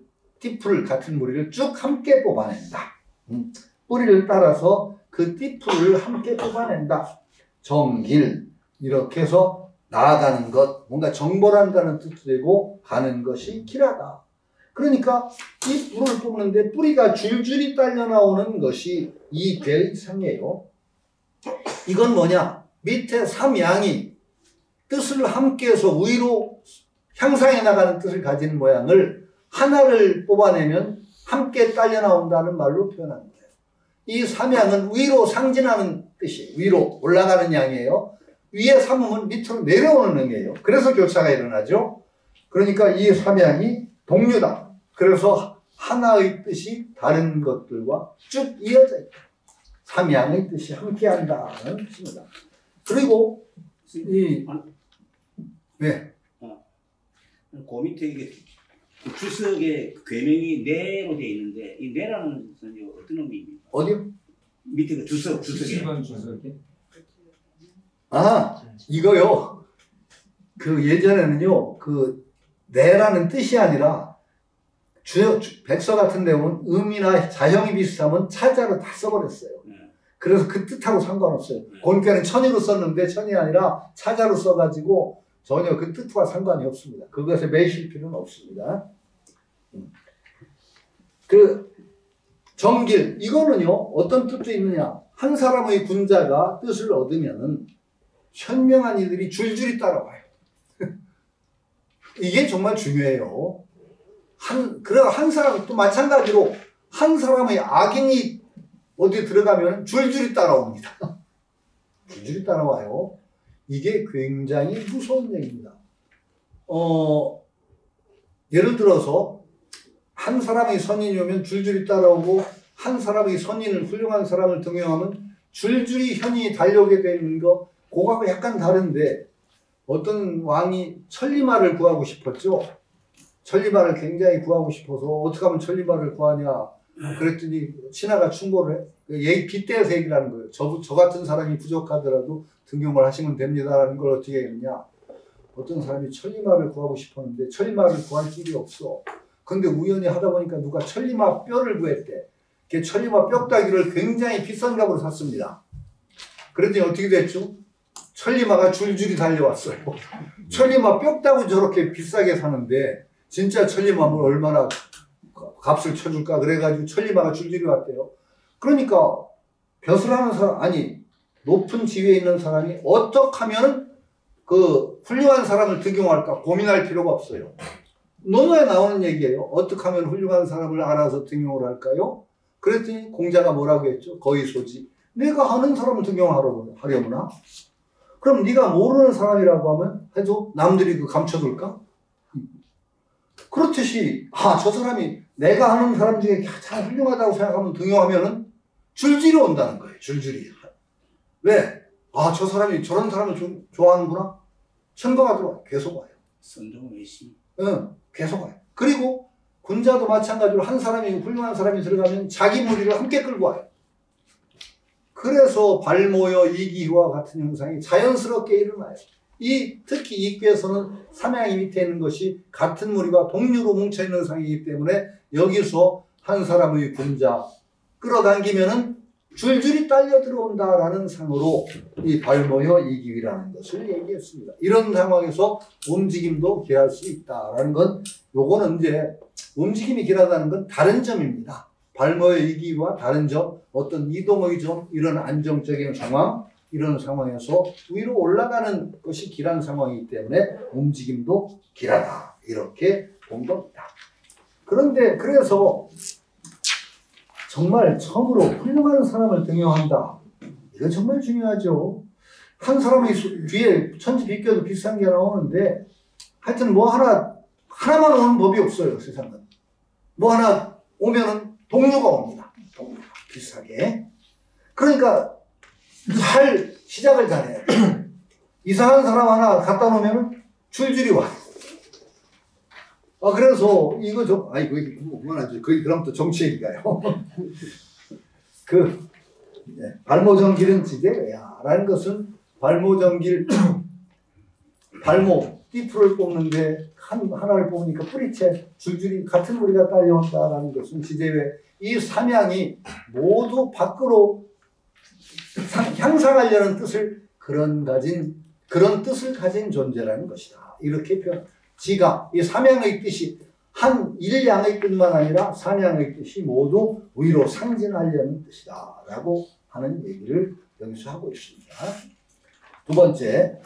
쭉 함께 뽑아낸다. 뿌리를 따라서 그 띠풀을 함께 뽑아낸다. 정길 이렇게 해서 나아가는 것, 뭔가 정벌한다는 뜻도 되고 가는 것이 길하다. 그러니까 이 뿔을 뽑는데 뿌리가 줄줄이 딸려 나오는 것이 이 괴의 상이에요. 이건 뭐냐? 밑에 삼양이 뜻을 함께해서 위로 향상해 나가는 뜻을 가진 모양을 하나를 뽑아내면 함께 딸려 나온다는 말로 표현한 거예요. 이 삼양은 위로 상진하는 뜻이에요. 위로 올라가는 양이에요. 위에 삼으면 밑으로 내려오는 의미예요. 그래서 교차가 일어나죠. 그러니까 이 삼양이 동류다. 그래서 하나의 뜻이 다른 것들과 쭉 이어져 있다. 삼양의 뜻이 함께한다는 뜻입니다. 그리고 그 밑에 이게 주석의 괴명이 내로 되어 있는데 이 내라는 것은 어떤 의미입니까? 어디요? 밑에 그 주석에. 이거요. 그 예전에는요, 그 내라는 뜻이 아니라 백서 같은 데 보면 음이나 자형이 비슷하면 차자로 다 써버렸어요. 그래서 그 뜻하고 상관없어요. 본께는 천이로 썼는데 천이 아니라 차자로 써가지고 전혀 그 뜻과 상관이 없습니다. 그것에 매실 필요는 없습니다. 그 정길 이거는요 어떤 뜻도 있느냐? 한 사람의 군자가 뜻을 얻으면은 현명한 이들이 줄줄이 따라와요. 이게 정말 중요해요. 한 사람 또 마찬가지로 한 사람의 악인이 어디 들어가면 줄줄이 따라옵니다. 줄줄이 따라와요. 이게 굉장히 무서운 얘기입니다. 예를 들어서 한 사람의 선인이 오면 줄줄이 따라오고 한 사람의 선인을 훌륭한 사람을 등용하면 줄줄이 현이 달려오게 되는 거 그거하고 약간 다른데 어떤 왕이 천리마를 구하고 싶었죠. 천리마를 굉장히 구하고 싶어서 어떻게 하면 천리마를 구하냐 그랬더니 신하가 충고를 해. 빗대어서 얘기를 하는 거예요. 저 같은 사람이 부족하더라도 등용을 하시면 됩니다라는 걸 어떻게 했느냐. 어떤 사람이 천리마를 구하고 싶었는데 천리마를 구할 길이 없어. 근데 우연히 하다 보니까 누가 천리마 뼈를 구했대. 그 천리마 뼈다귀를 굉장히 비싼 값으로 샀습니다. 그랬더니 어떻게 됐죠? 천리마가 줄줄이 달려왔어요. 천리마 뼈다귀 저렇게 비싸게 사는데 진짜 천리마를 얼마나 값을 쳐줄까 그래가지고 천리마가 줄줄이 왔대요. 그러니까 벼슬하는 사람 높은 지위에 있는 사람이 어떻게 하면 그 훌륭한 사람을 등용할까 고민할 필요가 없어요. 논어에 나오는 얘기예요. 어떻게 하면 훌륭한 사람을 알아서 등용을 할까요? 그랬더니 공자가 뭐라고 했죠? 거의소지. 내가 아는 사람을 등용하려구나. 그럼 네가 모르는 사람이라고 하면 해도 남들이 그 감춰둘까? 그렇듯이 저 사람이 내가 아는 사람 중에 가장 훌륭하다고 생각하면 등용하면은 줄줄이 온다는 거예요. 줄줄이. 왜? 저 사람이 저런 사람을 좀 좋아하는구나. 천거가 들어와. 계속 와요. 선동 외심. 계속 와요. 그리고 군자도 마찬가지로 한 사람이 훌륭한 사람이 들어가면 자기 무리를 함께 끌고 와요. 그래서 발모여 이기와 같은 현상이 자연스럽게 일어나요. 특히 이교에서는 삼양이 밑에 있는 것이 같은 무리가 동류로 뭉쳐있는 상이기 때문에 여기서 한 사람의 군자 끌어당기면은 줄줄이 딸려 들어온다라는 상으로 이 발모여 이기위라는 것을 얘기했습니다. 이런 상황에서 움직임도 길할 수 있다라는 건 요거는 이제 움직임이 길하다는 건 다른 점입니다. 발모여 이기위와 다른 점, 어떤 이동의 점, 이런 안정적인 상황, 이런 상황에서 위로 올라가는 것이 길한 상황이기 때문에 움직임도 길하다. 이렇게 본 겁니다. 그런데 그래서 정말 처음으로 훌륭한 사람을 등용한다. 이거 정말 중요하죠. 한 사람이 뒤에 천지 비껴도 비싼 게 나오는데 하여튼 뭐 하나만 오는 법이 없어요. 세상은. 뭐 하나 오면은 동료가 옵니다. 동료가 비싸게. 그러니까 시작을 잘해야 돼. 이상한 사람 하나 갖다 놓으면 줄줄이 와. 그래서 이거 그만하죠. 그럼 또 정치 얘기가요. 발모정길은 지대야라는 것은 발모정길, 띠풀을 뽑는데 하나를 뽑으니까 뿌리채 줄줄이 같은 무리가 딸려온다라는 것은 지대외 이 삼양이 모두 밖으로 향상하려는 그런 뜻을 가진 존재라는 것이다. 이렇게 지가 이 삼양의 뜻이 일양의 뜻만 아니라 삼양의 뜻이 모두 위로 상진하려는 뜻이다 라고 하는 얘기를 여기서 하고 있습니다. 두 번째,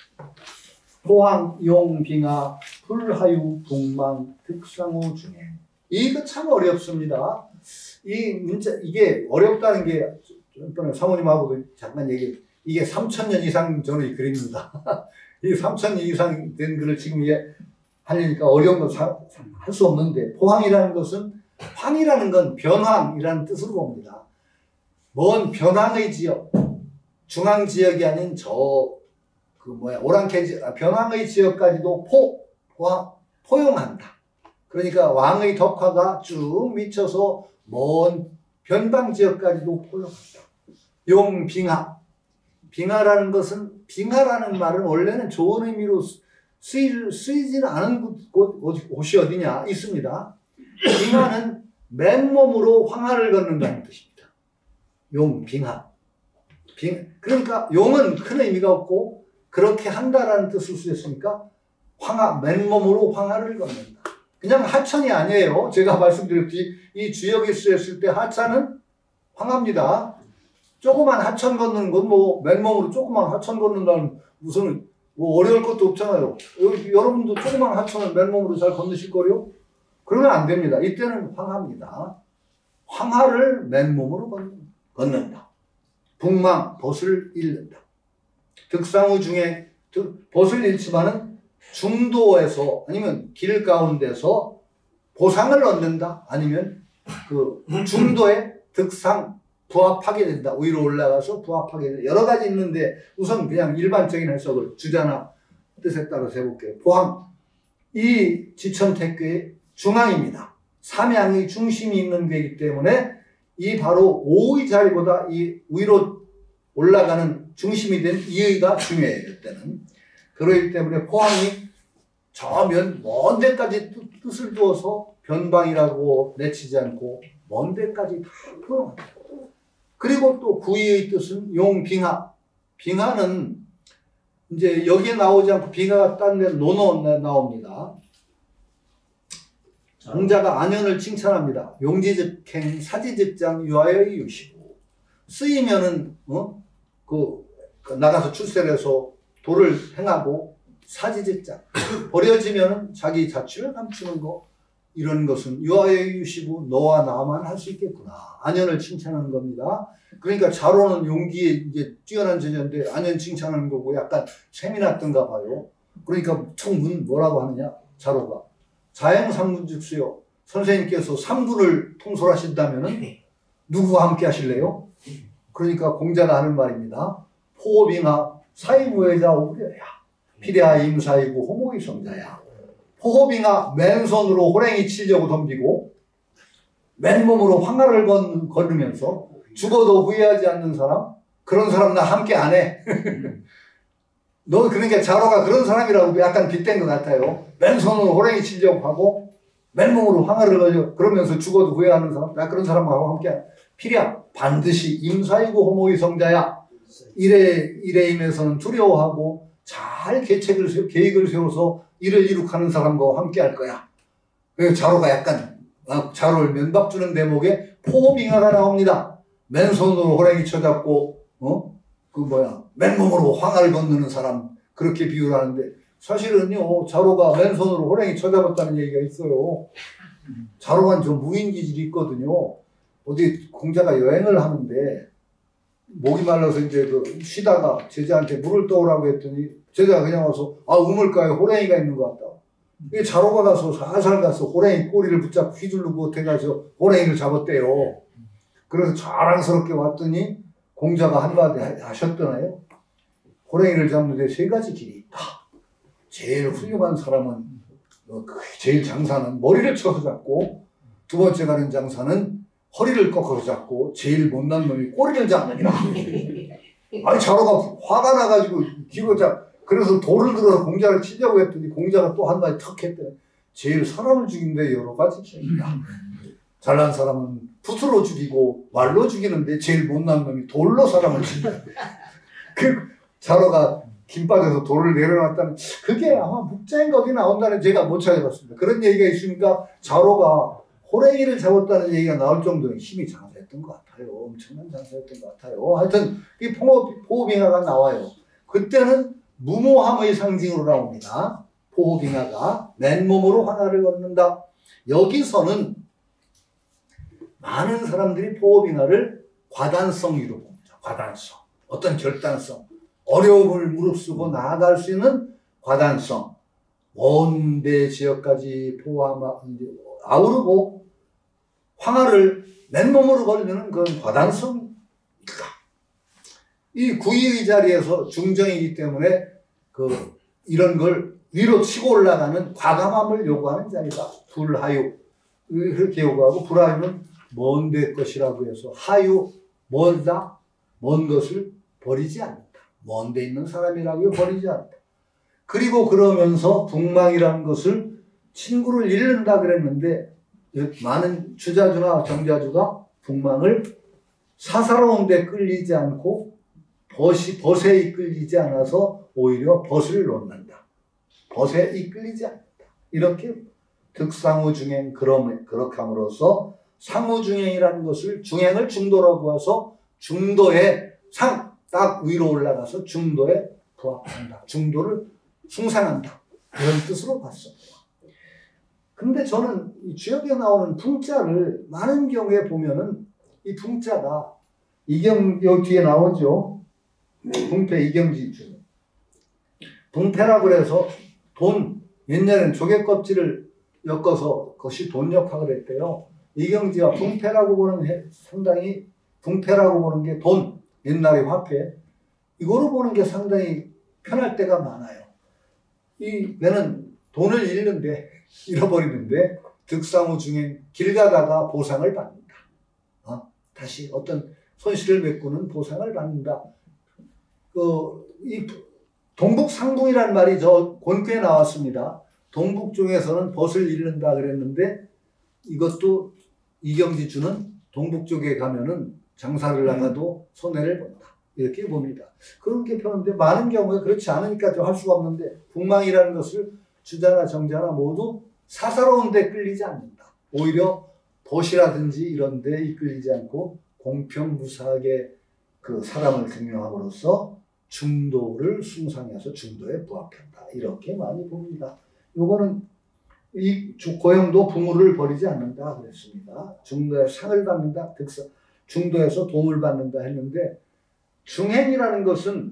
포항, 용, 빙하, 불하유, 북망, 득상우 중에. 이거 참 어렵습니다. 이게 어렵다는 게 전에 사모님하고도 잠깐 이게 3,000년 이상 전의 글입니다. 이 3,000년 이상 된 글을 지금 하려니까 어려운 건 할 수 없는데, 포항이라는 것은, 황이라는 건 변황이라는 뜻으로 봅니다. 먼 변황의 지역, 중앙 지역이 아닌 변황의 지역까지도 포용한다. 그러니까 왕의 덕화가 쭉 미쳐서 먼 변방 지역까지도 포용한다. 용, 빙하라는 말은 원래는 좋은 의미로 쓰이지는 않은 곳이 어디냐 있습니다. 빙하는 맨몸으로 황하를 걷는다는 뜻입니다. 용, 빙하. 그러니까 용은 큰 의미가 없고 그렇게 한다라는 뜻을 쓰였으니까 맨몸으로 황하를 걷는다. 그냥 하천이 아니에요. 제가 말씀드렸듯이 이 주역에 쓰였을 때 하천은 황합니다. 조그만 하천 걷는 건 맨몸으로 조그만 하천 걷는다는 무슨 어려울 것도 없잖아요. 여러분도 조그만 하천을 맨몸으로 잘 건너실 거요? 그러면 안 됩니다. 이때는 황합니다. 황하를 맨몸으로 걷는다. 북망, 벗을 잃는다. 득상우 중에 벗을 잃지만은 중도에서 아니면 길 가운데서 보상을 얻는다. 아니면 중도에 득상, 부합하게 된다. 위로 올라가서 부합하게 된다. 여러 가지 있는데 우선 그냥 일반적인 해석을 주자나 뜻에 따라서 해볼게요. 포항, 이 지천택교의 중앙입니다. 삼양의 중심이 있는 데이기 때문에 이 바로 오의 자리보다 이 위로 올라가는 중심이 된 이의가 중요해요. 이때는. 그렇기 때문에 포항이 저 먼 데까지 뜻을 두어서 변방이라고 내치지 않고 먼 데까지 다 포용한다. 그리고 또 구의의 뜻은 용, 빙하. 빙하는 이제 여기에 나오지 않고 빙하가 딴 데 나옵니다. 공자가 안연을 칭찬합니다. 용지즉행, 사지즉장, 유하여의 유시고. 쓰이면은 나가서 출세를 해서 도를 행하고 사지즉장. 버려지면은 자기 자취를 감추는 거. 이런 것은 유하여의 유시고 너와 나만 할 수 있겠구나. 안연을 칭찬하는 겁니다. 그러니까 자로는 용기에 이제 뛰어난 제자인데 안연 칭찬하는 거고 약간 셈이 났던가 봐요. 그러니까 뭐라고 하느냐 자로가 자행삼군즉수요. 선생님께서 3군을 통솔하신다면은 누구와 함께 하실래요? 그러니까 공자가 하는 말입니다. 포빙하 사이무회자 오브려야 피대하 임사이고 호목이 성자야. 포호빙하 맨손으로 호랭이 치려고 덤비고 맨몸으로 황하를 걸으면서 죽어도 후회하지 않는 사람, 그런 사람 나 함께 안 해. 너 그러니까 자로가 그런 사람이라고 약간 빗댄 것 같아요. 맨손으로 호랭이 치려고 하고 맨몸으로 황하를 걸려 그러면서 죽어도 후회하는 사람, 나 그런 사람하고 함께 안 해. 필야 반드시 임사이고 호모의 성자야. 일에 임해서는 두려워하고 잘 계획을 세워서 일을 이룩하는 사람과 함께 할 거야. 그래서 자로가 약간 자로를 면박 주는 대목에 포호빙하가 나옵니다. 맨손으로 호랭이 쳐잡고 맨몸으로 황하를 건너는 사람, 그렇게 비유를 하는데 사실은요 자로가 맨손으로 호랭이 쳐잡았다는 얘기가 있어요. 자로가 좀 무인기질이 있거든요. 어디 공자가 여행을 하는데 목이 말라서 이제 쉬다가 제자한테 물을 떠오라고 했더니 제자가 그냥 와서 우물가에 호랭이가 있는 것 같다. 이게 자로가 가서 살살 가서 호랭이 꼬리를 붙잡고 휘두르고 해가지고 호랭이를 잡았대요. 그래서 자랑스럽게 왔더니 공자가 한마디 하셨잖아요. 호랭이를 잡는데 3가지 길이 있다. 제일 훌륭한 사람은 제일 장사는 머리를 쳐서 잡고, 2번째 가는 장사는 허리를 꺾어서 잡고, 제일 못난 놈이 꼬리를 잡느니라. 아니 자로가 화가 나가지고 그래서 돌을 들어서 공자를 치려고 했더니 공자가 또 한마디 턱 했더니 제일 사람을 죽이는데 여러 가지 길이 있다. 잘난 사람은 붓으로 죽이고 말로 죽이는데 제일 못난 놈이 돌로 사람을 죽인다. 자로가 김 빠져서 돌을 내려놨다는, 그게 아마 묵자인가 어디 나온다는, 제가 못 찾아봤습니다. 그런 얘기가 있으니까 자로가 호랭이를 잡았다는 얘기가 나올 정도로 힘이 장사했던 것 같아요. 엄청난 장사였던 것 같아요. 하여튼 이 포호빙하가 나와요. 그때는 무모함의 상징으로 나옵니다. 포호빙하가 맨몸으로 황하를 걷는다. 여기서는 많은 사람들이 포호빙하를 과단성으로 봅니다. 과단성, 어떤 결단성, 어려움을 무릅쓰고 나아갈 수 있는 과단성, 먼 데 지역까지 아우르고 황하를 맨몸으로 걸리는 그런 과단성이다. 이 구의의 자리에서 중정이기 때문에 이런 걸 위로 치고 올라가는 과감함을 요구하는 자리다. 불하유 이렇게 요구하고, 불하유는 먼 데 것이라고 해서 하유 멀다, 먼 것을 버리지 않는다. 먼 데 있는 사람이라고 버리지 않는다. 그리고 그러면서 북망이라는 것을 친구를 잃는다 그랬는데, 많은 주자주나 정자주가 북망을 사사로운 데 끌리지 않고 벗에 이끌리지 않아서 오히려 벗을 놓는다. 벗에 이끌리지 않는다. 이렇게 득상우중행 그렇게 함으로써 상우중행이라는 것을, 중행을 중도라고 해서 중도의 딱 위로 올라가서 중도에 부합한다. 중도를 숭상한다. 이런 뜻으로 봤습니다. 근데 저는 이 주역에 나오는 풍자를 많은 경우에 보면은 이 풍자가 요 뒤에 나오죠. 분패 이경지주. 분패라고 해서 돈, 옛날에는 조개 껍질을 엮어서 그것이 돈역학을 했대요. 이경지가 분패라고 보는 상당히, 분패라고 보는 게 돈, 옛날의 화폐, 이거로 보는 게 상당히 편할 때가 많아요. 얘는 돈을 잃어버리는데 득상우중행, 길 가다가 보상을 받는다. 다시 어떤 손실을 메꾸는 보상을 받는다. 이 동북상궁이라는 말이 저 권귀에 나왔습니다. 동북 중에서는 벗을 잃는다 그랬는데, 이것도 이경지주는 동북 쪽에 가면은 장사를 나가도 손해를 본다. 이렇게 봅니다. 그렇게 펴는데 많은 경우에 그렇지 않으니까 할 수가 없는데, 북망이라는 것을 주자나 정자나 모두 사사로운 데 끌리지 않는다. 오히려 벗이라든지 이런 데 이끌리지 않고 공평무사하게 그 사람을 등용함으로써 중도를 숭상해서 중도에 부합한다. 이렇게 많이 봅니다. 요거는 이 고형도 부무를 버리지 않는다 그랬습니다. 중도에 상을 받는다, 중도에서 도움을 받는다 했는데, 중행이라는 것은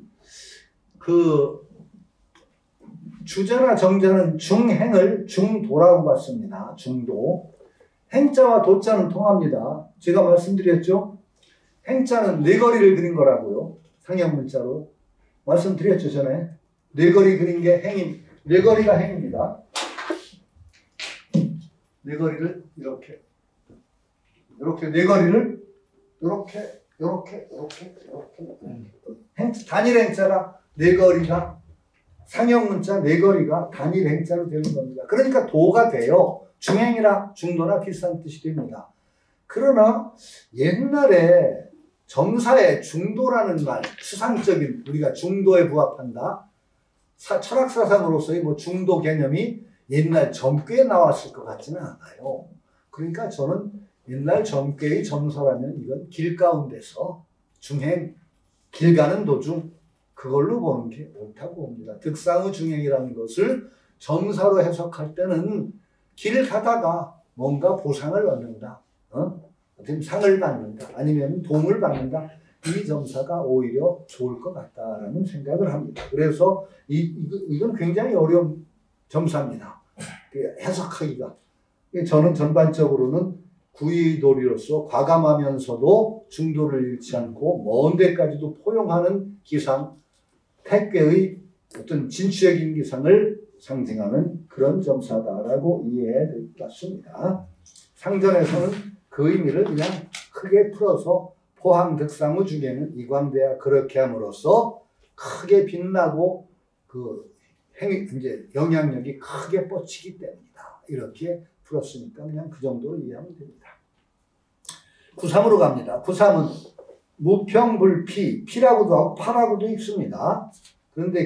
주자나 정자는 중행을 중도라고 봤습니다. 중도. 행자와 도자는 통합니다. 제가 말씀드렸죠? 행자는 네거리를 그린 거라고요. 상형문자로. 말씀드렸죠, 전에. 네거리 그린 게 네거리가 행입니다. 네거리를 이렇게 네거리를 이렇게 단일 행자가 네거리가 상형 문자 네거리가 단일 행자로 되는 겁니다. 그러니까 도가 돼요. 중행이나 중도나 비슷한 뜻이 됩니다. 그러나 옛날에 점사에 중도라는 말, 추상적인 우리가 중도에 부합한다. 철학사상으로서의 뭐 중도 개념이 옛날 점괘에 나왔을 것 같지는 않아요. 그러니까 저는 옛날 점괘의 점사라면 이건 길 가운데서 중행, 길 가는 도중 그걸로 보는 게 옳다고 봅니다. 득상의 중행이라는 것을 점사로 해석할 때는 길 가다가 뭔가 보상을 얻는다. 어떤 상을 받는다. 아니면 도움을 받는다. 이 점사가 오히려 좋을 것 같다라는 생각을 합니다. 그래서 이건 굉장히 어려운 점사입니다. 해석하기가. 저는 전반적으로는 구의도리로서 과감하면서도 중도를 잃지 않고 먼 데까지도 포용하는 기상, 택괴의 어떤 진취적인 기상을 상징하는 그런 점사다라고 이해해야 될 것 같습니다. 상전에서는 그 의미를 그냥 크게 풀어서 포항 득상의 중에는 이관대야 그렇게 함으로써 크게 빛나고 그 이제 영향력이 크게 뻗치기 때문이다. 이렇게 풀었으니까 그냥 그 정도로 이해하면 됩니다. 9.3으로 갑니다. 9.3은 무평불피, 피라고도 하고 파라고도 읽습니다. 그런데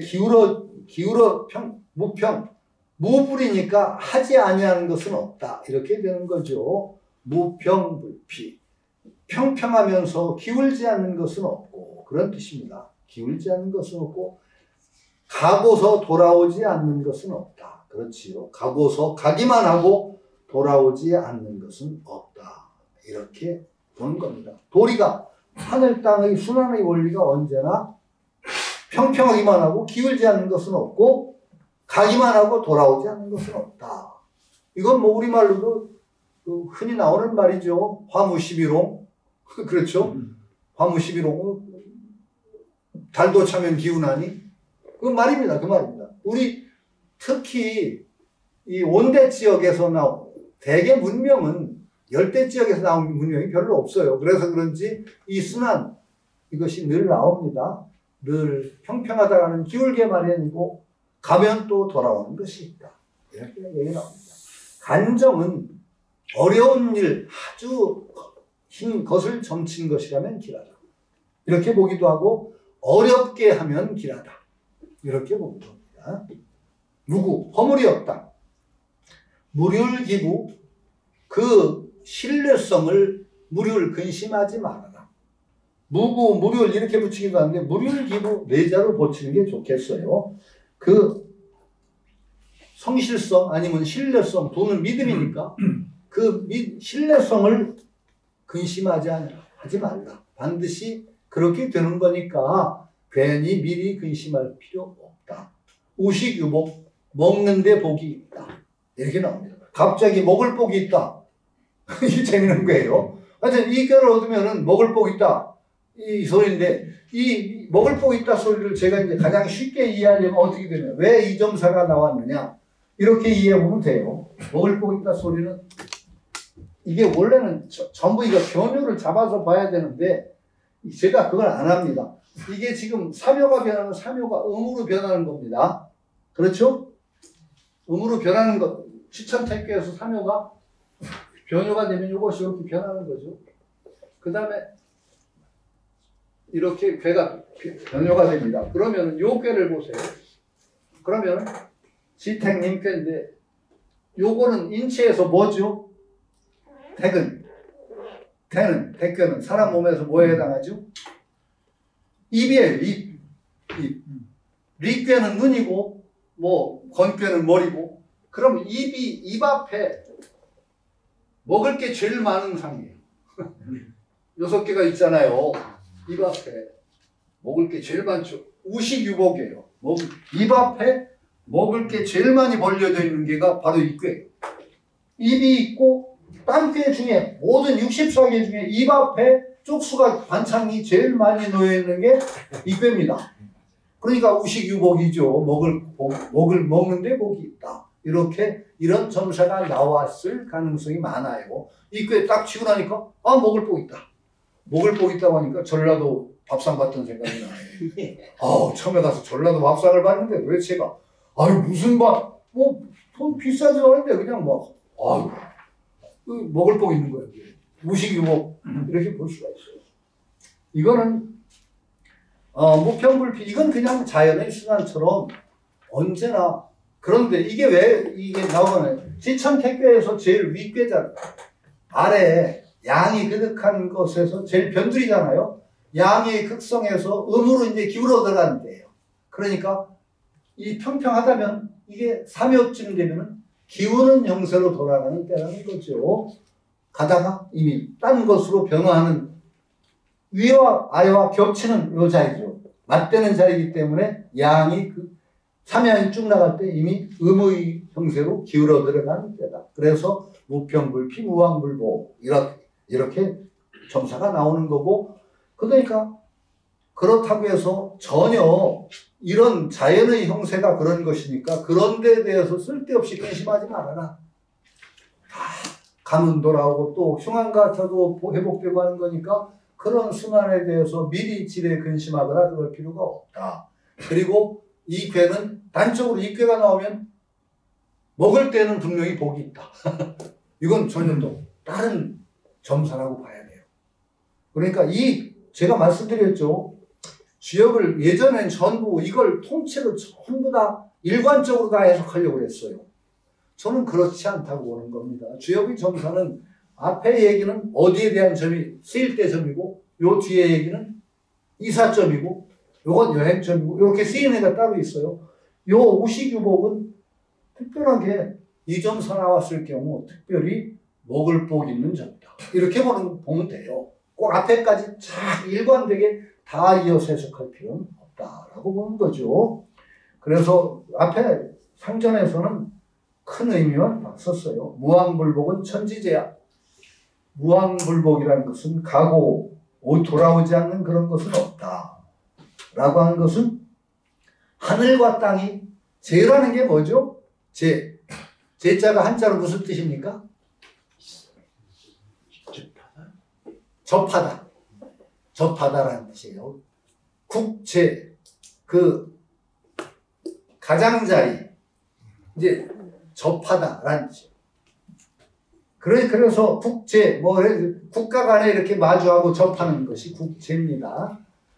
무평, 무불이니까 하지 아니하는 것은 없다. 이렇게 되는 거죠. 무평불피. 평평하면서 기울지 않는 것은 없고 그런 뜻입니다. 기울지 않는 것은 없고 가고서 돌아오지 않는 것은 없다. 그렇지요. 가기만 하고 돌아오지 않는 것은 없다. 이렇게 보는 겁니다. 도리가 하늘 땅의 순환의 원리가 언제나 평평하기만 하고 기울지 않는 것은 없고 가기만 하고 돌아오지 않는 것은 없다. 이건 뭐 우리말로도 흔히 나오는 말이죠. 화무시비롱. 그렇죠. 화무시비롱. 달도 차면 기운하니. 그 말입니다. 그 말입니다. 우리 특히 이 온대 지역에서 대개 문명은 열대 지역에서 나온 문명이 별로 없어요. 그래서 그런지 이 순환 이것이 늘 나옵니다. 늘 평평하다가는 기울게 마련이고 가면 또 돌아오는 것이 있다. 이렇게 얘기 나옵니다. 간정은 어려운 일 아주 흰 것을 점친 것이라면 길하다. 이렇게 보기도 하고 어렵게 하면 길하다. 이렇게 보기도 합니다. 무구 허물이 없다. 무률기부 그 신뢰성을 무률 근심하지 말아라. 무구 무률 이렇게 붙이기도 하는데 무률기부 내자로 붙이는 게 좋겠어요. 그 성실성 아니면 신뢰성 도는 믿음이니까 그 신뢰성을 근심하지 말라. 반드시 그렇게 되는 거니까 괜히 미리 근심할 필요 없다. 우식유복 먹는데 복이 있다. 이렇게 나옵니다. 갑자기 먹을 복이 있다. 이게 재밌는 거예요. 하여튼 이 꾀를 얻으면은 먹을 복이 있다. 이 소리인데 이 먹을 복이 있다 소리를 제가 이제 가장 쉽게 이해하려면 어떻게 되냐. 왜 이 점사가 나왔느냐. 이렇게 이해해보면 돼요. 먹을 복이 있다 소리는 이게 원래는 전부 이거 변효를 잡아서 봐야 되는데 제가 그걸 안 합니다. 이게 지금 사묘가 변하면 사묘가 음으로 변하는 겁니다. 그렇죠? 음으로 변하는 것. 시천택교에서 사묘가 변효가 되면 이것이 이렇게 변하는 거죠. 그 다음에 이렇게 괴가 변효가 됩니다. 그러면 요 괴를 보세요. 그러면 지택님 괴인데 요거는 인체에서 뭐죠? 택괴는 사람 몸에서 뭐에 해당하죠? 입이에요. 입. 리괴는 눈이고 뭐 건괴는 머리고 그럼 입 앞에 먹을 게 제일 많은 상이에요. 6개가 있잖아요. 입 앞에 먹을 게 제일 많죠. 우식유복이에요. 입 앞에 먹을 게 제일 많이 벌려져 있는 게가 바로 이 꾀예요. 입이 있고 딴 꾀 중에 모든 64개 중에 입 앞에 쪽수가 반창이 제일 많이 놓여 있는 게 이 꾀입니다. 그러니까 우식유복이죠. 먹는데 복이 있다. 이렇게 이런 점사가 나왔을 가능성이 많아요. 입구에 딱 치고 나니까 아 먹을 복 있다. 먹을 복 있다고 하니까 전라도 밥상 봤던 생각이 나요. 처음에 가서 전라도 밥상을 봤는데 왜 제가 아유 무슨 밥 돈 비싸지 않은데 그냥 막 먹을 복 있는 거예요. 무식유목 이렇게 볼 수가 있어요. 이거는 무평불피 이건 그냥 자연의 순환처럼 언제나 그런데 이게 왜 이게 나오잖아요. 지천택교에서 제일 윗괴자 아래 양이 그득한 것에서 제일 변두리잖아요. 양의 극성에서 음으로 이제 기울어 들어가는 데예요. 그러니까 이 평평하다면 이게 3여쯤 되면은 기우는 형세로 돌아가는 때라는 거죠. 가다가 이미 딴 것으로 변화하는 위와 아래와 겹치는 요 자리죠. 맞대는 자리이기 때문에 양이 삼양이 쭉 나갈 때 이미 음의 형세로 기울어 들어가는 때다. 그래서 무평불피 무왕불보 이렇게 점사가 나오는 거고 그러니까 그렇다고 해서 전혀 이런 자연의 형세가 그런 것이니까 그런 데에 대해서 쓸데없이 근심하지 말아라. 다 가문 돌아오고 또 흉한 가타도 회복되고 하는 거니까 그런 순환에 대해서 미리 지레 근심하거나 그럴 필요가 없다. 그리고 이 괴는 단적으로 이 괴가 나오면 먹을 때는 분명히 복이 있다. 이건 전혀 또 다른 점사라고 봐야 돼요. 그러니까 제가 말씀드렸죠. 주역을 예전엔 전부 이걸 통째로 전부 다 일관적으로 다 해석하려고 했어요. 저는 그렇지 않다고 보는 겁니다. 주역의 점사는 앞에 얘기는 어디에 대한 점이 쓰일 때 점이고 요 뒤에 얘기는 이사점이고 요건 여행점이고 이렇게 쓰이는 애가 따로 있어요. 요 우식유복은 특별하게 이 점사 나왔을 경우 특별히 먹을 복 있는 점이다. 이렇게 보면 돼요. 꼭 앞에까지 쫙 일관되게 다 이어서 해석할 필요는 없다라고 보는 거죠. 그래서 앞에 상전에서는 큰 의미만 썼어요. 무왕불복은 천지제야. 무왕불복이라는 것은 가고 돌아오지 않는 그런 것은 없다. 라고 하는 것은 하늘과 땅이 제라는 게 뭐죠? 제자가 한자로 무슨 뜻입니까? 접하다. 접하다라는 뜻이에요. 국제, 가장자리, 이제 접하다라는 뜻이에요. 그래서 국제, 국가 간에 이렇게 마주하고 접하는 것이 국제입니다.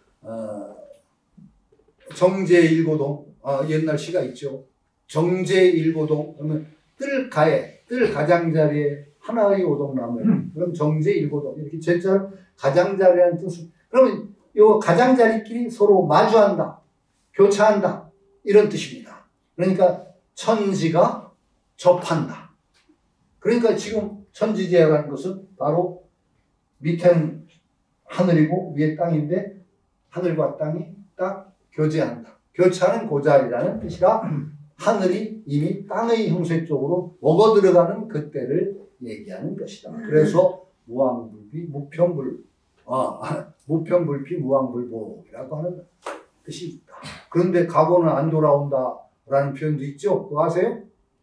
정제일고동, 옛날 시가 있죠. 정제일고동, 그러면 뜰 가장자리에 하나의 오동나무, 그럼 정제일고동, 이렇게 제자 가장자리라는 뜻은, 그러면 요 가장자리끼리 서로 마주한다, 교차한다, 이런 뜻입니다. 그러니까 천지가 접한다. 그러니까 지금 천지제라는 것은 바로 밑에는 하늘이고 위에 땅인데 하늘과 땅이 딱 교제한다. 교차하는 그 자리라는 뜻이라 하늘이 이미 땅의 형세 쪽으로 먹어 들어가는 그때를 얘기하는 것이다. 그래서 무왕불비 무평불피 무왕불보라고 하는 뜻이 있다. 그런데 가고는 안 돌아온다라는 표현도 있죠. 그거 아세요?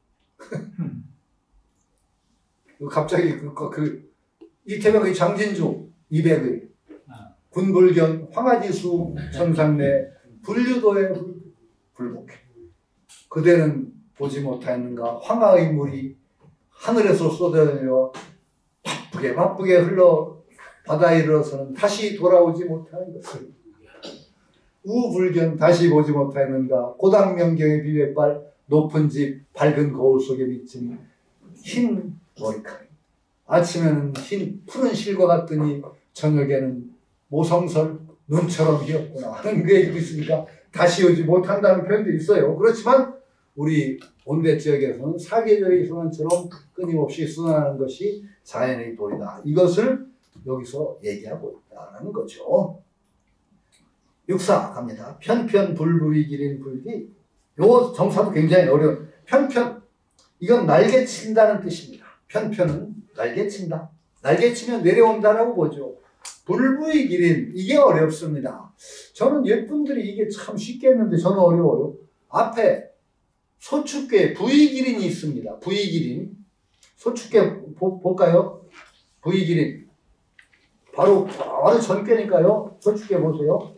갑자기 이태백의 장진주 200의 군불견 황하지수 천상내 불류도에 불복해. 그대는 보지 못하였는가 황하의 물이 하늘에서 쏟아내려 바쁘게 흘러 바다에 이르러서는 다시 돌아오지 못하는 것을 우불견 다시 보지 못하였는가 고당명경의 비백발 높은 집 밝은 거울 속에 비친 흰 머리카락 아침에는 흰 푸른 실과 같더니 저녁에는 모성설 눈처럼 휘었구나 하는 그 얘기도 있으니까 다시 오지 못한다는 표현도 있어요. 그렇지만 우리 온대 지역에서는 사계절의 순환처럼 끊임없이 순환하는 것이 자연의 도리다. 이것을 여기서 얘기하고 있다는 거죠. 육사 갑니다. 편편불부위 기린 불기. 요 정사도 굉장히 어려운. 편편 이건 날개친다는 뜻입니다. 편편은 날개친다. 날개치면 내려온다라고 보죠. 불부위 기린 이게 어렵습니다. 저는 옛분들이 이게 참 쉽게 했는데 저는 어려워요. 앞에 소축계 V기린이 있습니다. V기린. 소축계 볼까요? V기린. 바로 전께니까요. 소축계 보세요.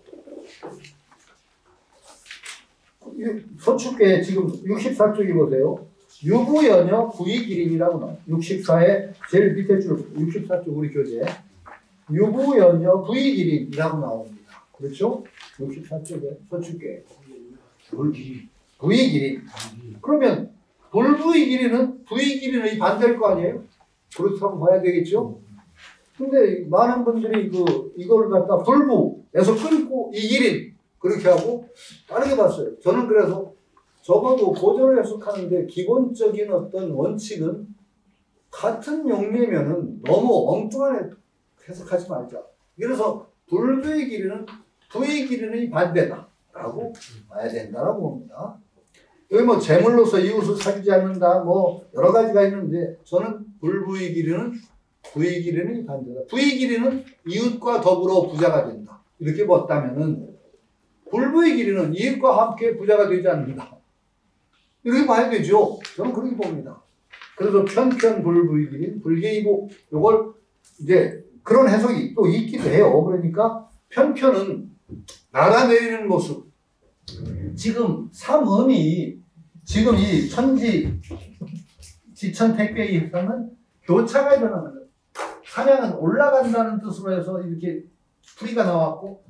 소축계 지금 64쪽이 보세요. 유부연여 V기린이라고 나와요. 64의 제일 밑에 줄 64쪽 우리 교재. 유부연여 V기린이라고 나옵니다. 그렇죠? 64쪽에 소축계. V기린. 그러면 불V기린은 V기린의 반대일 거 아니에요? 그렇다고 봐야 되겠죠? 근데 많은 분들이 이걸 갖다 불부에서 끊고 이기린 그렇게 하고 다르게 봤어요. 저는 그래서 적어도 고전을 해석하는데 기본적인 어떤 원칙은 같은 용례면은 너무 엉뚱한 해석하지 말자. 그래서 불부의 길이는 부의 길이의 반대다라고 봐야 된다라고 봅니다. 여기 뭐 재물로서 이웃을 사귀지 않는다 뭐 여러 가지가 있는데 저는 불부의 길이는 부의 길이는 반대다. 부의 길이는 이웃과 더불어 부자가 된다. 이렇게 봤다면은 불부의 길이는 이웃과 함께 부자가 되지 않는다. 이렇게 봐야 되죠. 저는 그렇게 봅니다. 그래서 편편 불부의 길인 불계이보 요걸 이제 그런 해석이 또 있기도 해요. 그러니까 편편은 날아내리는 모습. 지금 삼음이 지금 이 천지 지천택배의 입장은 교차가 일어나는 거예요. 사냥은 올라간다는 뜻으로 해서 이렇게 풀이가 나왔고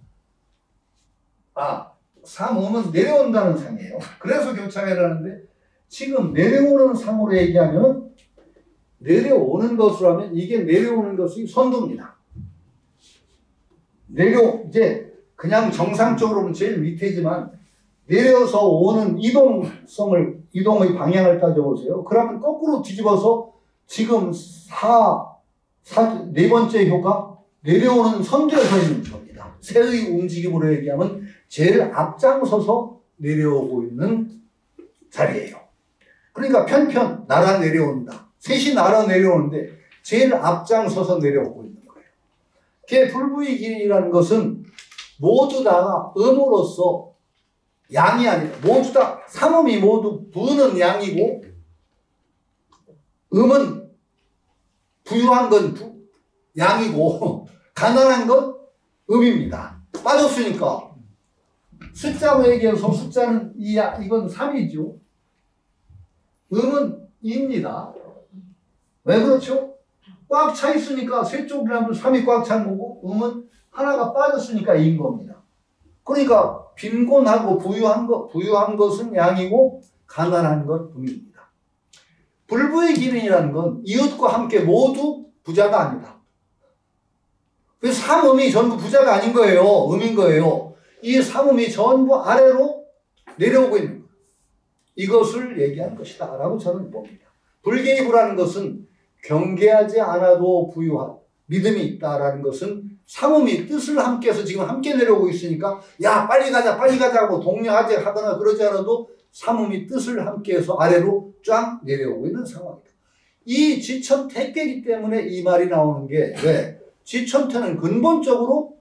삼음은 내려온다는 상이에요. 그래서 교차가 일어나는데 지금 내려오는 상으로 얘기하면 내려오는 것으로 하면 이게 내려오는 것이 선두입니다. 이제 그냥 정상적으로는 제일 밑에지만 내려서 오는 이동의 방향을 따져보세요. 그러면 거꾸로 뒤집어서 지금 네 번째 효과 내려오는 선두에 서 있는 겁니다. 새의 움직임으로 얘기하면 제일 앞장서서 내려오고 있는 자리예요. 그러니까 편편 날아 내려온다. 셋이 날아 내려오는데 제일 앞장서서 내려오고 있는 거예요. 불부의 길이라는 것은 모두 다가 음으로서 양이 아니라 모두 다 삼음이 모두 부는 양이고 음은 부유한 건 양이고 가난한 건 음입니다. 빠졌으니까 숫자로 얘기해서 숫자는 이건 3이죠. 음은 2입니다. 왜 그렇죠? 꽉 차 있으니까 세 쪽이라면 3이 꽉 찬 거고 음은 하나가 빠졌으니까 2인 겁니다. 그러니까 빈곤하고 부유한 것은 양이고 가난한 건 음입니다. 불부의 기린이라는 건 이웃과 함께 모두 부자가 아니다. 그래서 삼음이 전부 부자가 아닌 거예요. 음인 거예요. 이 삼음이 전부 아래로 내려오고 있는 거예요. 이것을 얘기한 것이다 라고 저는 봅니다. 불개입이라는 것은 경계하지 않아도 부유한 믿음이 있다라는 것은 삼음이 뜻을 함께해서 지금 함께 내려오고 있으니까 야 빨리 가자 하고 독려하지 하거나 그러지 않아도 삼음이 뜻을 함께해서 아래로 쫙 내려오고 있는 상황이다. 이 지천택계이기 때문에 이 말이 나오는 게 왜? 지천태는 근본적으로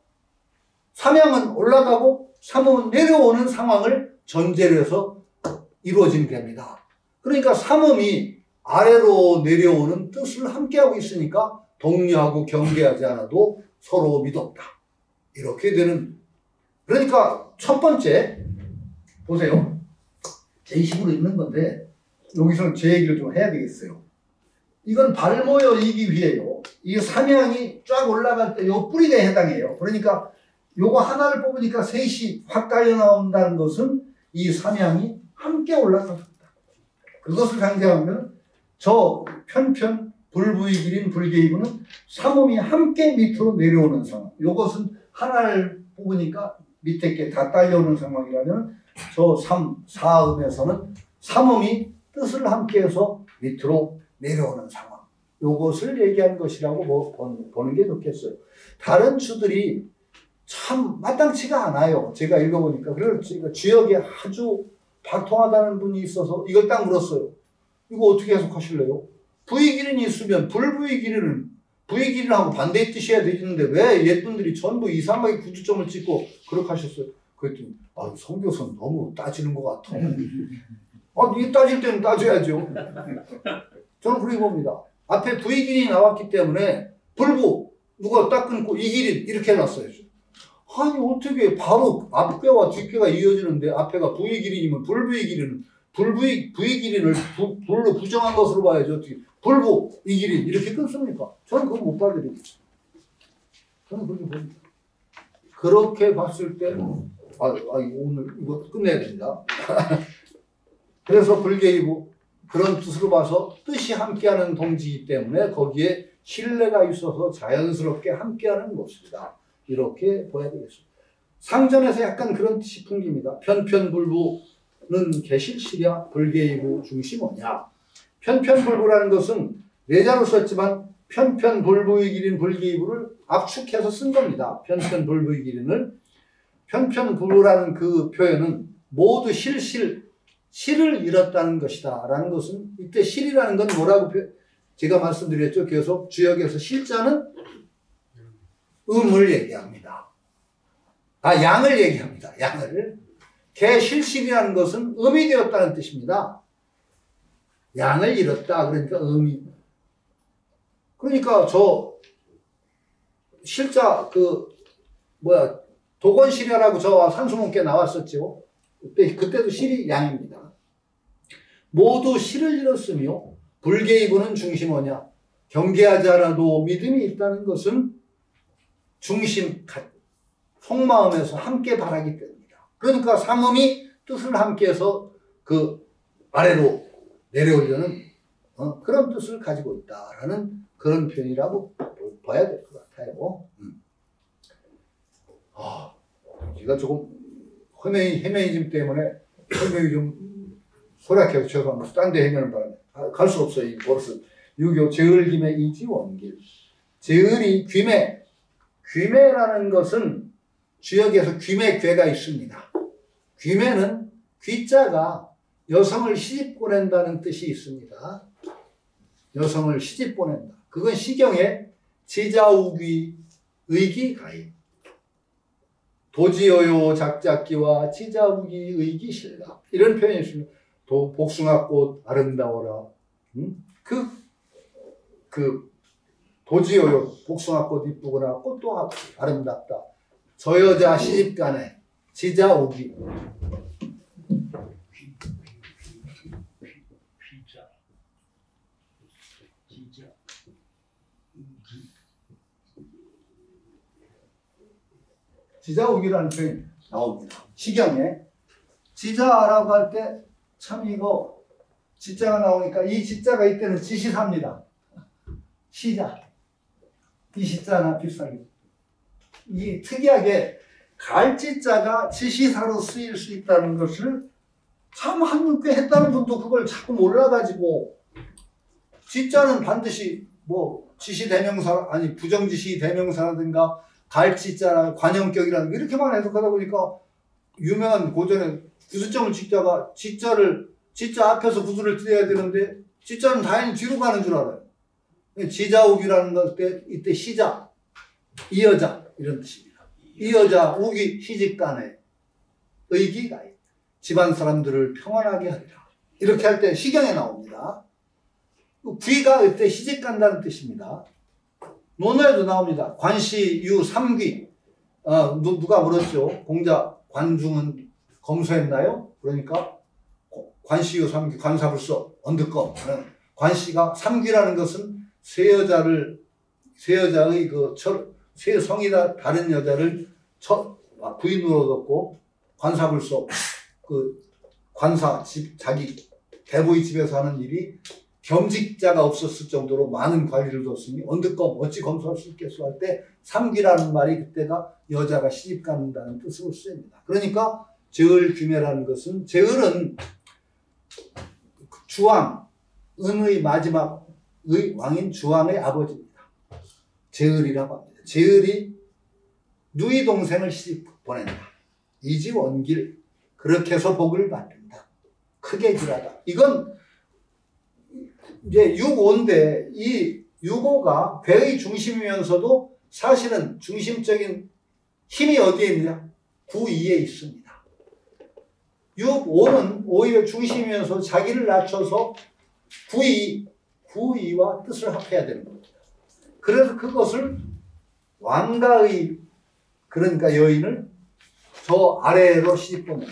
삼양은 올라가고 삼음은 내려오는 상황을 전제로 해서 이루어진 겁니다. 그러니까 삼음이 아래로 내려오는 뜻을 함께하고 있으니까 독려하고 경계하지 않아도 서로 믿었다. 이렇게 되는. 그러니까 첫 번째 보세요. 제 식으로 있는 건데 여기서 제 얘기를 좀 해야 되겠어요. 이건 발모여 이기휘예요. 이 삼양이 쫙 올라갈 때 요 뿌리가 해당해요. 그러니까 요거 하나를 뽑으니까 셋이 확 달려 나온다는 것은 이 삼양이 함께 올라간다. 그것을 강조하면 저 편편 불부의 길인 불개이부는 삼음이 함께 밑으로 내려오는 상황. 요것은 하나를 뽑으니까 밑에 게 다 딸려오는 상황이라면 저 사음에서는 삼음이 뜻을 함께해서 밑으로 내려오는 상황. 요것을 얘기한 것이라고 보는 게 좋겠어요. 다른 주들이 참 마땅치가 않아요. 제가 읽어보니까. 그래서 제가 주역에 아주 박통하다는 분이 있어서 이걸 딱 물었어요. 이거 어떻게 해석하실래요? 부의 기린이 있으면 불부의 기린은 부의 기린하고 반대의 뜻이어야 되는데 왜 옛분들이 전부 이상하게 구두점을 찍고 그렇게 하셨어요? 그랬더니 성교선 너무 따지는 것 같아. 이 따질 때는 따져야죠. 저는 그렇게 봅니다. 앞에 부익인이 나왔기 때문에 불부 누가 딱 끊고 이기린 이렇게 해놨어요. 아니 어떻게 바로 앞괴와 뒷괴가 이어지는데 앞에가 부익일인이면 불부익일인은 부익일인을 불로 부정한 것으로 봐야죠. 어떻게 불부익일인 이렇게 끊습니까? 저는 그건 못 받아들이겠죠. 저는 그렇게 봅니다. 그렇게 봤을 때 오늘 이거 끝내야 됩니다. 그래서 불개이부 그런 뜻으로 봐서 뜻이 함께하는 동지이기 때문에 거기에 신뢰가 있어서 자연스럽게 함께하는 것이다. 이렇게 봐야 되겠습니다. 상전에서 약간 그런 뜻이 풍깁니다. 편편불부는 개실시랴 불개이부 중심어냐. 편편불부라는 것은 내자로 썼지만 편편불부의 길인 불개이부를 압축해서 쓴 겁니다. 편편불부의 길인을. 편편불부라는 그 표현은 모두 실을 잃었다는 것이다. 라는 것은 이때 실이라는 건 뭐라고 제가 말씀드렸죠. 계속 주역에서 실자는 음을 얘기합니다. 양을 얘기합니다. 양을. 개실실이라는 것은 음이 되었다는 뜻입니다. 양을 잃었다. 그러니까 음이. 그러니까 저 실자 도건실이라고 저 산수문께 나왔었죠. 그때도 실이 양입니다. 모두 실을 잃었으며 불개이부는 중심어냐. 경계하지 않아도 믿음이 있다는 것은 중심, 속마음에서 함께 바라기 때문이다. 그러니까 삼음이 뜻을 함께해서 그 아래로 내려오려는 그런 뜻을 가지고 있다라는 그런 표현이라고 봐야 될 것 같아요. 제가 조금 헤매이즘 때문에 설명이 좀 소략해서 죄송합니다. 딴 데 헤매는 바람에 갈 수 없어요. 이 버릇은. 유교 제을김의 이지원길. 제을이 귀매라는 것은 주역에서 귀매괴가 있습니다. 귀매는 귀자가 여성을 시집 보낸다는 뜻이 있습니다. 여성을 시집 보낸다. 그건 시경에 지자우귀 의기가임. 도지어요 작작기와 지자우귀 의기실라. 이런 표현이 있습니다. 복숭아꽃 아름다워라. 도지어요 복숭아꽃 이쁘구나. 꽃도 아름답다. 저 여자 시집가네. 지자우귀. 지자우기라는 표현이 나옵니다. 시경에 지자라고 할 때 참 이거 지자가 나오니까 이 지자가 이때는 지시사입니다. 시자. 이 시자나 비슷하게. 이 특이하게 갈지자가 지시사로 쓰일 수 있다는 것을 참 한국에 했다는 분도 그걸 자꾸 몰라가지고 지자는 반드시 지시대명사 아니 부정지시 대명사라든가 갈지자나 관형격이라는 이렇게만 해석하다 보니까 유명한 고전에 구수점을 찍다가 지자 앞에서 구수를 띄어야 되는데 지자는 당연히 뒤로 가는 줄 알아요. 지자우기라는 것 때 이때 시자, 이 여자 이런 뜻입니다. 이 여자 우기 시집간에 의기가 집안 사람들을 평안하게 하리라. 이렇게 할 때 시경에 나옵니다. 귀가 이때 시집간다는 뜻입니다. 논어에도 나옵니다. 관시, 유, 삼귀. 누가 물었죠? 공자, 관중은 검소했나요? 그러니까 관시, 유, 삼귀, 관사불서, 언득검. 관시가 삼귀라는 것은 세 여자의 세 성이다 다른 여자를 부인으로 얻었고 관사불서 관사 자기 대부의 집에서 하는 일이 겸직자가 없었을 정도로 많은 관리를 뒀으니 언득검 어찌 검소할 수 있겠소 할 때 삼귀라는 말이 그때가 여자가 시집 간다는 뜻으로 쓰입니다. 그러니까 제을귀매라는 것은 제을은 주왕 은의 마지막 왕인 주왕의 아버지입니다. 제을이라고 합니다. 제을이 누이 동생을 시집 보낸다. 이지원길 그렇게 해서 복을 받는다. 크게 길하다. 이건 이제 6호인데 이 6호가 괴의 중심이면서도 사실은 중심적인 힘이 어디에 있느냐? 9, 2에 있습니다. 6오는 오히려 중심이면서 자기를 낮춰서 구의와 뜻을 합해야 되는 겁니다. 그래서 그것을 왕가의 그러니까 여인을 저 아래로 시집보내는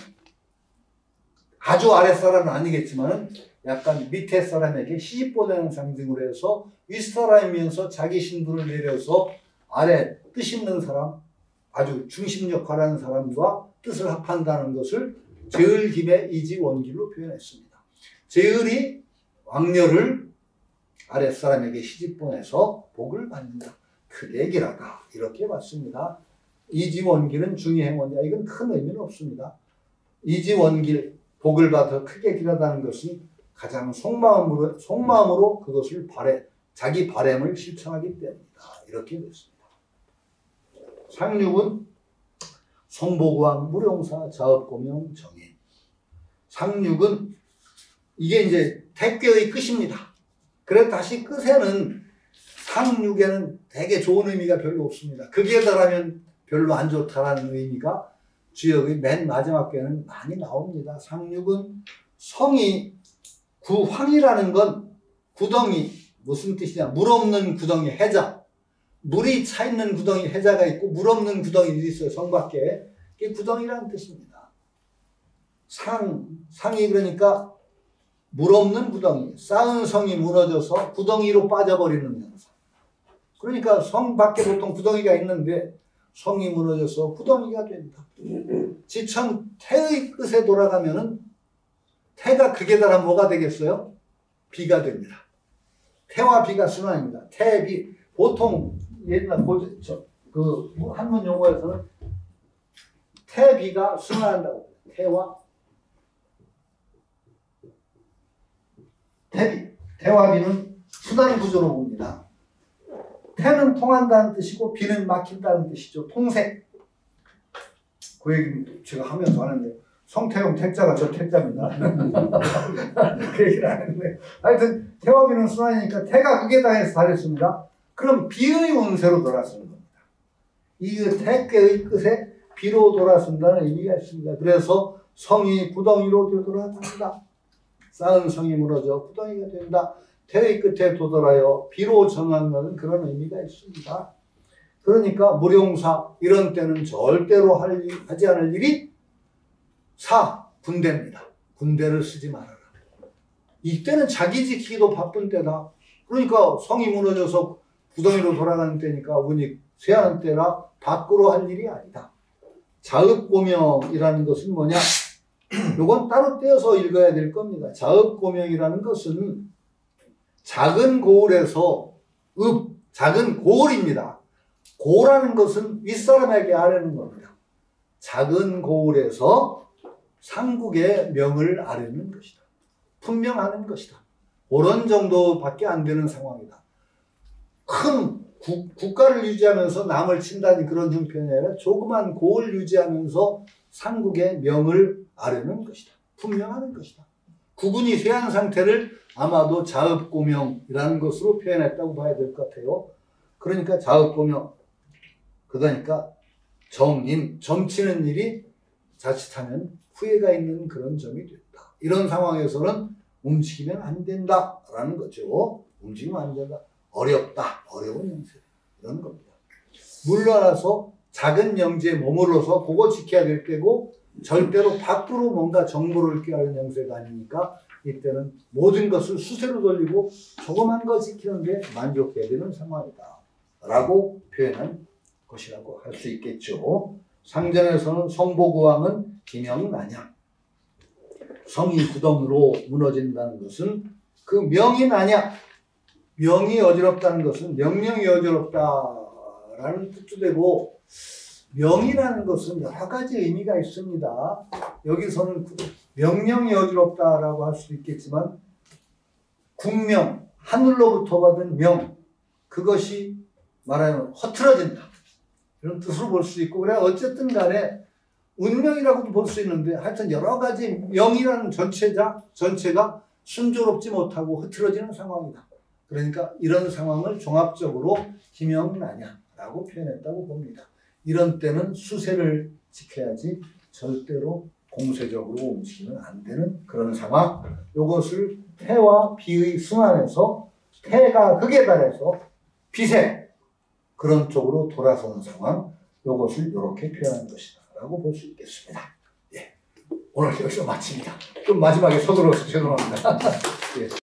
아주 아랫사람은 아니겠지만 약간 밑에 사람에게 시집보내는 상징으로 해서 윗사람이면서 자기 신분을 내려서 아래 뜻 있는 사람 아주 중심 역할하는 사람과 뜻을 합한다는 것을 제을김의 이지원길로 표현했습니다. 제을이 왕녀를 아랫사람에게 시집보내서 복을 받는다. 크게 길하다. 이렇게 봤습니다. 이지원길은 중의행원이야. 이건 큰 의미는 없습니다. 이지원길, 복을 받아 크게 길하다는 것은 가장 속마음으로 그것을 자기 바램을 실천하기 때문이다. 이렇게 됐습니다. 상륙은 송보구왕, 무룡사, 자업고명, 정인. 상륙은 이게 이제 택괴의 끝입니다. 그래서 다시 끝에는 상륙에는 되게 좋은 의미가 별로 없습니다. 극에 달하면 별로 안 좋다라는 의미가 주역의 맨 마지막 괴는 많이 나옵니다. 상륙은 성이 구황이라는 건 구덩이 무슨 뜻이냐? 물 없는 구덩이 해자. 물이 차 있는 구덩이 해자가 있고 물 없는 구덩이들이 있어요. 성 밖에. 그게 구덩이라는 뜻입니다. 상이 그러니까 물 없는 구덩이. 쌓은 성이 무너져서 구덩이로 빠져버리는 현상. 그러니까 성 밖에 보통 구덩이가 있는데 성이 무너져서 구덩이가 된다. 지천 태의 끝에 돌아가면은 태가 극에 달하 뭐가 되겠어요? 비가 됩니다. 태와 비가 순환입니다. 태비 보통 옛날 그 한문 용어에서는 태비가 순환한다고. 태와 비는 순환 구조로 봅니다. 태는 통한다는 뜻이고 비는 막힌다는 뜻이죠. 통색. 그 얘기는 제가 하면서 하는데 성태용 태자가 저 태자입니다. 그 얘기를 하는데 하여튼 태와 비는 순환이니까 태가 극에 달해서 달했습니다. 그럼 비의 운세로 돌아서는 겁니다. 이 태괴의 끝에 비로 돌아선다는 의미가 있습니다. 그래서 성이 구덩이로 되돌아간다. 쌓은 성이 무너져 구덩이가 된다. 태의 끝에 도달하여 비로 정한다는 그런 의미가 있습니다. 그러니까 무룡사 이런 때는 절대로 하지 않을 일이 군대입니다. 군대를 쓰지 말아라. 이때는 자기 지키기도 바쁜 때다. 그러니까 성이 무너져서 구덩이로 돌아가는 때니까 운이 쇠하는 때라 밖으로 할 일이 아니다. 자읍고명이라는 것은 뭐냐? 이건 따로 떼어서 읽어야 될 겁니다. 자읍고명이라는 것은 작은 고을에서 작은 고을입니다. 고라는 것은 윗사람에게 아뢰는 겁니다. 작은 고을에서 상국의 명을 아뢰는 것이다. 분명하는 것이다. 그런 정도밖에 안 되는 상황이다. 큰 국가를 유지하면서 남을 친다는 그런 형편이 아니라 조그만 고을 유지하면서 상국의 명을 아뢰는 것이다. 분명하는 것이다. 국운이 쇠한 상태를 아마도 자읍고명이라는 것으로 표현했다고 봐야 될 것 같아요. 그러니까 자읍고명, 그러니까 점치는 일이 자칫하면 후회가 있는 그런 점이 됐다. 이런 상황에서는 움직이면 안 된다라는 거죠. 움직이면 안 된다. 어렵다. 어려운 영세. 이런 겁니다. 물러나서 작은 영지에 머물러서 그거 지켜야 될 때고 절대로 밖으로 뭔가 정보를 꾀하는 영세가 아니니까 이때는 모든 것을 수세로 돌리고 조그만 거 지키는 게 만족해야 되는 상황이다. 라고 표현한 것이라고 할 수 있겠죠. 상전에서는 성보구왕은 기명나냐. 성이 구덩이로 무너진다는 것은 그 명이 나냐. 명이 어지럽다는 것은 명령이 어지럽다라는 뜻도 되고 명이라는 것은 여러 가지 의미가 있습니다. 여기서는 명령이 어지럽다라고 할 수도 있겠지만 국명, 하늘로부터 받은 명, 그것이 말하면 허틀어진다. 이런 뜻으로 볼 수 있고 그래 어쨌든 간에 운명이라고도 볼 수 있는데 하여튼 여러 가지 명이라는 전체가 순조롭지 못하고 흐트러지는 상황이다. 그러니까 이런 상황을 종합적으로 기명나냐라고 표현했다고 봅니다. 이런 때는 수세를 지켜야지 절대로 공세적으로 움직이면 안 되는 그런 상황. 요것을 태와 비의 순환에서 태가 극에 달해서 비세 그런 쪽으로 돌아서는 상황. 요것을 이렇게 표현한 것이다 라고 볼 수 있겠습니다. 예. 오늘 여기서 마칩니다. 좀 마지막에 서두러서 죄송합니다. 예.